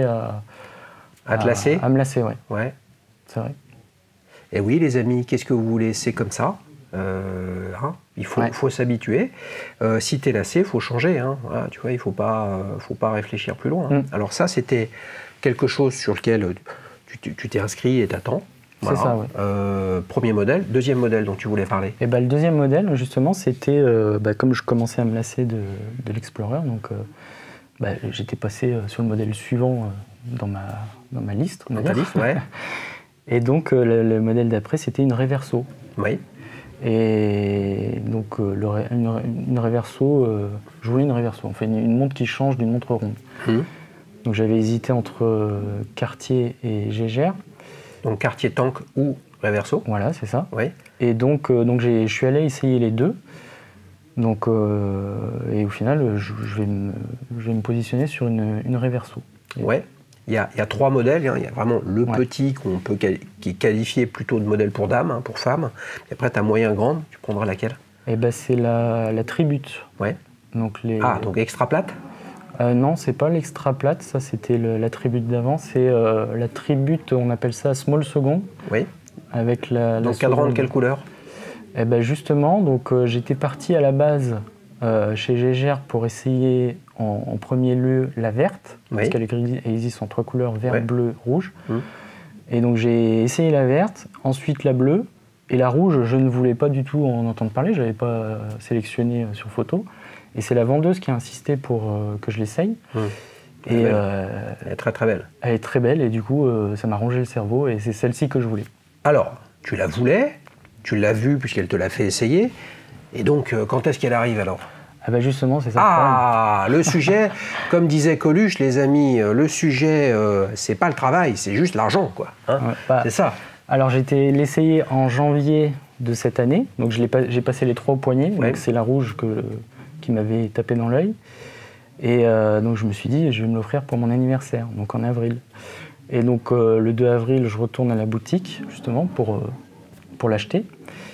à te lasser? À me lasser, ouais. Ouais. C'est vrai. Et oui, les amis, qu'est-ce que vous voulez? C'est comme ça. Il faut s'habituer. Si t'es lassé, il faut changer. Hein. Voilà, tu vois, il faut pas réfléchir plus loin. Alors ça, c'était quelque chose sur lequel tu t'es inscrit et t'attends. Voilà. C'est ça, oui. Premier modèle. Deuxième modèle dont tu voulais parler? Et le deuxième modèle, justement, c'était comme je commençais à me lasser de l'Explorer, donc j'étais passé sur le modèle suivant dans ma liste. Dans ta liste, ouais. Et donc le modèle d'après, c'était une Reverso. Oui. Et donc une Reverso, je voulais une Reverso, enfin une montre qui change d'une montre ronde. Donc j'avais hésité entre Cartier et Jaeger. Donc Cartier Tank ou Reverso. Voilà, c'est ça. Oui. Et donc je suis allé essayer les deux. Donc, et au final, je vais me positionner sur une Reverso. Ouais. Il y a 3 modèles. Hein. Il y a vraiment le petit qui est qualifié plutôt de modèle pour dame, pour femme. Et après, tu as moyen grande. Tu prendras laquelle? C'est la Tribute. Ouais. Donc donc extra plate? Non, c'est pas l'extra plate. Ça, c'était la Tribute d'avant. C'est la Tribute, on appelle ça Small Second. Oui. Avec donc cadran de quelle couleur? Justement, donc j'étais parti à la base chez Jaeger pour essayer en premier lieu la verte, parce qu'elle existe en 3 couleurs, vert, bleu, rouge. Et donc j'ai essayé la verte, ensuite la bleue, et la rouge, je ne voulais pas du tout en entendre parler, je n'avais pas sélectionné sur photo. Et c'est la vendeuse qui a insisté pour que je l'essaye. Et elle est très très belle. Elle est très belle, et du coup ça m'a rongé le cerveau, et c'est celle-ci que je voulais. Alors, tu la voulais, tu l'as vue puisqu'elle te l'a fait essayer, et donc quand est-ce qu'elle arrive alors? Justement, c'est ça. Le sujet, comme disait Coluche, les amis, le sujet, c'est pas le travail, c'est juste l'argent, quoi. Hein, c'est ça. Alors, j'ai été l'essayer en janvier de cette année, donc j'ai passé les 3 au poignet, donc c'est la rouge qui m'avait tapé dans l'œil. Et donc, je me suis dit, je vais me l'offrir pour mon anniversaire, donc en avril. Et donc, le 2 avril, je retourne à la boutique, justement, pour l'acheter.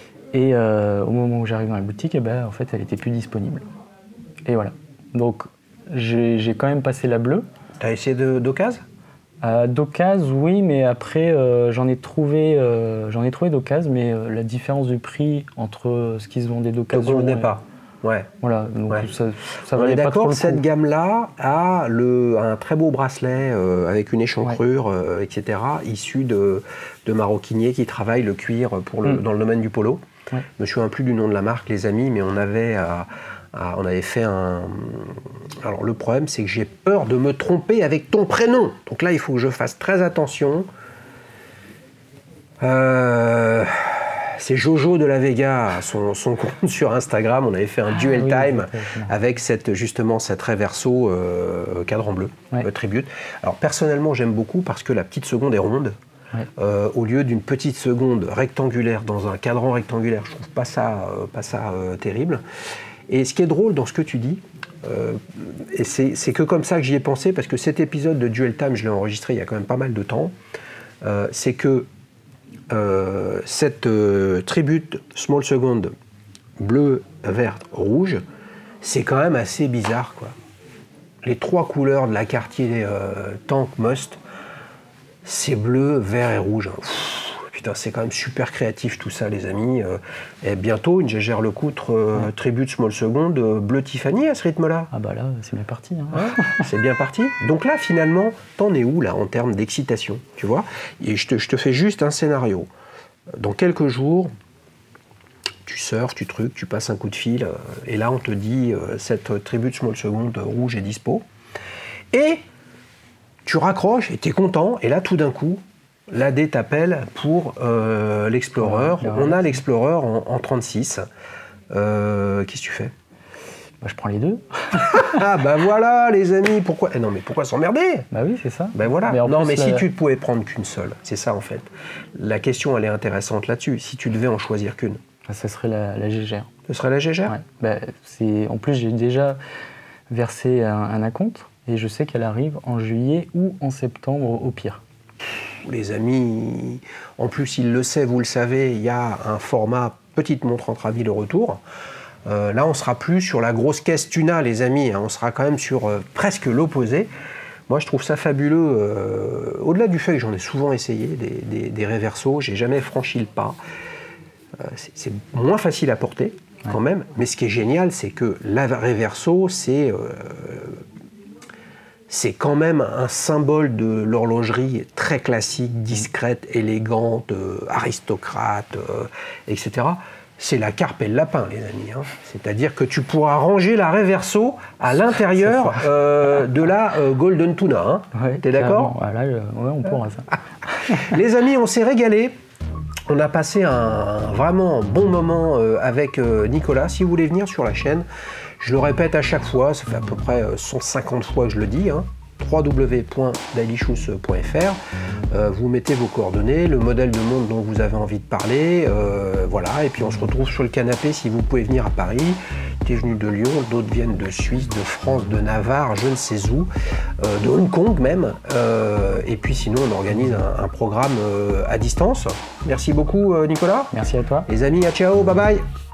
Et au moment où j'arrive dans la boutique, en fait, elle n'était plus disponible. Et voilà. Donc, j'ai quand même passé la bleue. Tu as essayé d'occasion? D'occasion, oui, mais après, j'en ai trouvé d'occasion, mais la différence du prix entre ce qu'ils se vendaient d'occasion... Ne convenait pas. Ouais. Voilà, donc ça valait pas trop le coup. On est d'accord que cette gamme-là a un très beau bracelet avec une échancrure, etc., issu de maroquiniers qui travaillent le cuir dans le domaine du polo. Je me souviens plus du nom de la marque, les amis, mais on avait on avait fait un... Alors le problème, c'est que j'ai peur de me tromper avec ton prénom. Donc là, il faut que je fasse très attention. C'est Jojo de la Vega, son compte sur Instagram. On avait fait un duel time avec justement cette Reverso cadran bleu, tribute. Alors personnellement, j'aime beaucoup parce que la petite seconde est ronde. Ouais. Au lieu d'une petite seconde rectangulaire dans un cadran rectangulaire, je trouve pas ça terrible. Et ce qui est drôle dans ce que tu dis, et c'est que comme ça que j'y ai pensé, parce que cet épisode de Duel Time, je l'ai enregistré il y a quand même pas mal de temps, c'est que cette tribute Small Second bleu, vert, rouge, c'est quand même assez bizarre, quoi. Les 3 couleurs de la Cartier Tank Must, c'est bleu, vert et rouge. Putain, c'est quand même super créatif tout ça, les amis. Et bientôt, une Gégère Lecoutre tribute Small Second bleu Tiffany à ce rythme-là. Ah bah là, c'est bien parti. Hein. Ouais, c'est bien parti. Donc là, finalement, t'en es où là en termes d'excitation, tu vois? Et je te fais juste un scénario. Dans quelques jours, tu surfes, tu passes un coup de fil, et là, on te dit cette tribute Small Second rouge est dispo. Et tu raccroches et t'es content, et là, tout d'un coup, l'AD t'appelle pour l'Explorer. On a l'Explorer en 36. Qu'est-ce que tu fais? Bah, je prends les deux. Ah bah voilà les amis, pourquoi non mais pourquoi s'emmerder? Bah oui, c'est ça. Bah voilà. Mais si tu ne pouvais prendre qu'une seule, c'est ça en fait. La question elle est intéressante là-dessus. Si tu devais en choisir qu'une. Ça serait la Gégère. Ce serait la Gégère? Ouais. Bah, en plus j'ai déjà versé un acompte et je sais qu'elle arrive en juillet ou en septembre au pire. Les amis, en plus il le sait, vous le savez, il y a un format petite montre entre avis le retour. Là, on sera plus sur la grosse caisse tuna, les amis. On sera quand même sur presque l'opposé. Moi, je trouve ça fabuleux. Au-delà du fait que j'en ai souvent essayé, des Reverso, j'ai jamais franchi le pas. C'est moins facile à porter, quand même. Mais ce qui est génial, c'est que la Reverso, c'est quand même un symbole de l'horlogerie très classique, discrète, élégante, aristocrate, etc. C'est la carpe et le lapin, les amis. Hein. C'est-à-dire que tu pourras ranger la Reverso à l'intérieur de la Golden Tuna. Hein. Ouais, t'es d'accord? Voilà, on pourra ça. Les amis, on s'est régalé. On a passé un vraiment bon moment avec Nicolas. Si vous voulez venir sur la chaîne, je le répète à chaque fois, ça fait à peu près 150 fois que je le dis, hein. www.dailyshoes.fr. Vous mettez vos coordonnées, le modèle de montre dont vous avez envie de parler, voilà, et puis on se retrouve sur le canapé si vous pouvez venir à Paris. T'es venu de Lyon, d'autres viennent de Suisse, de France, de Navarre, je ne sais où, de Hong Kong même, et puis sinon on organise un programme à distance. Merci beaucoup Nicolas. Merci à toi. Les amis, à ciao, bye bye.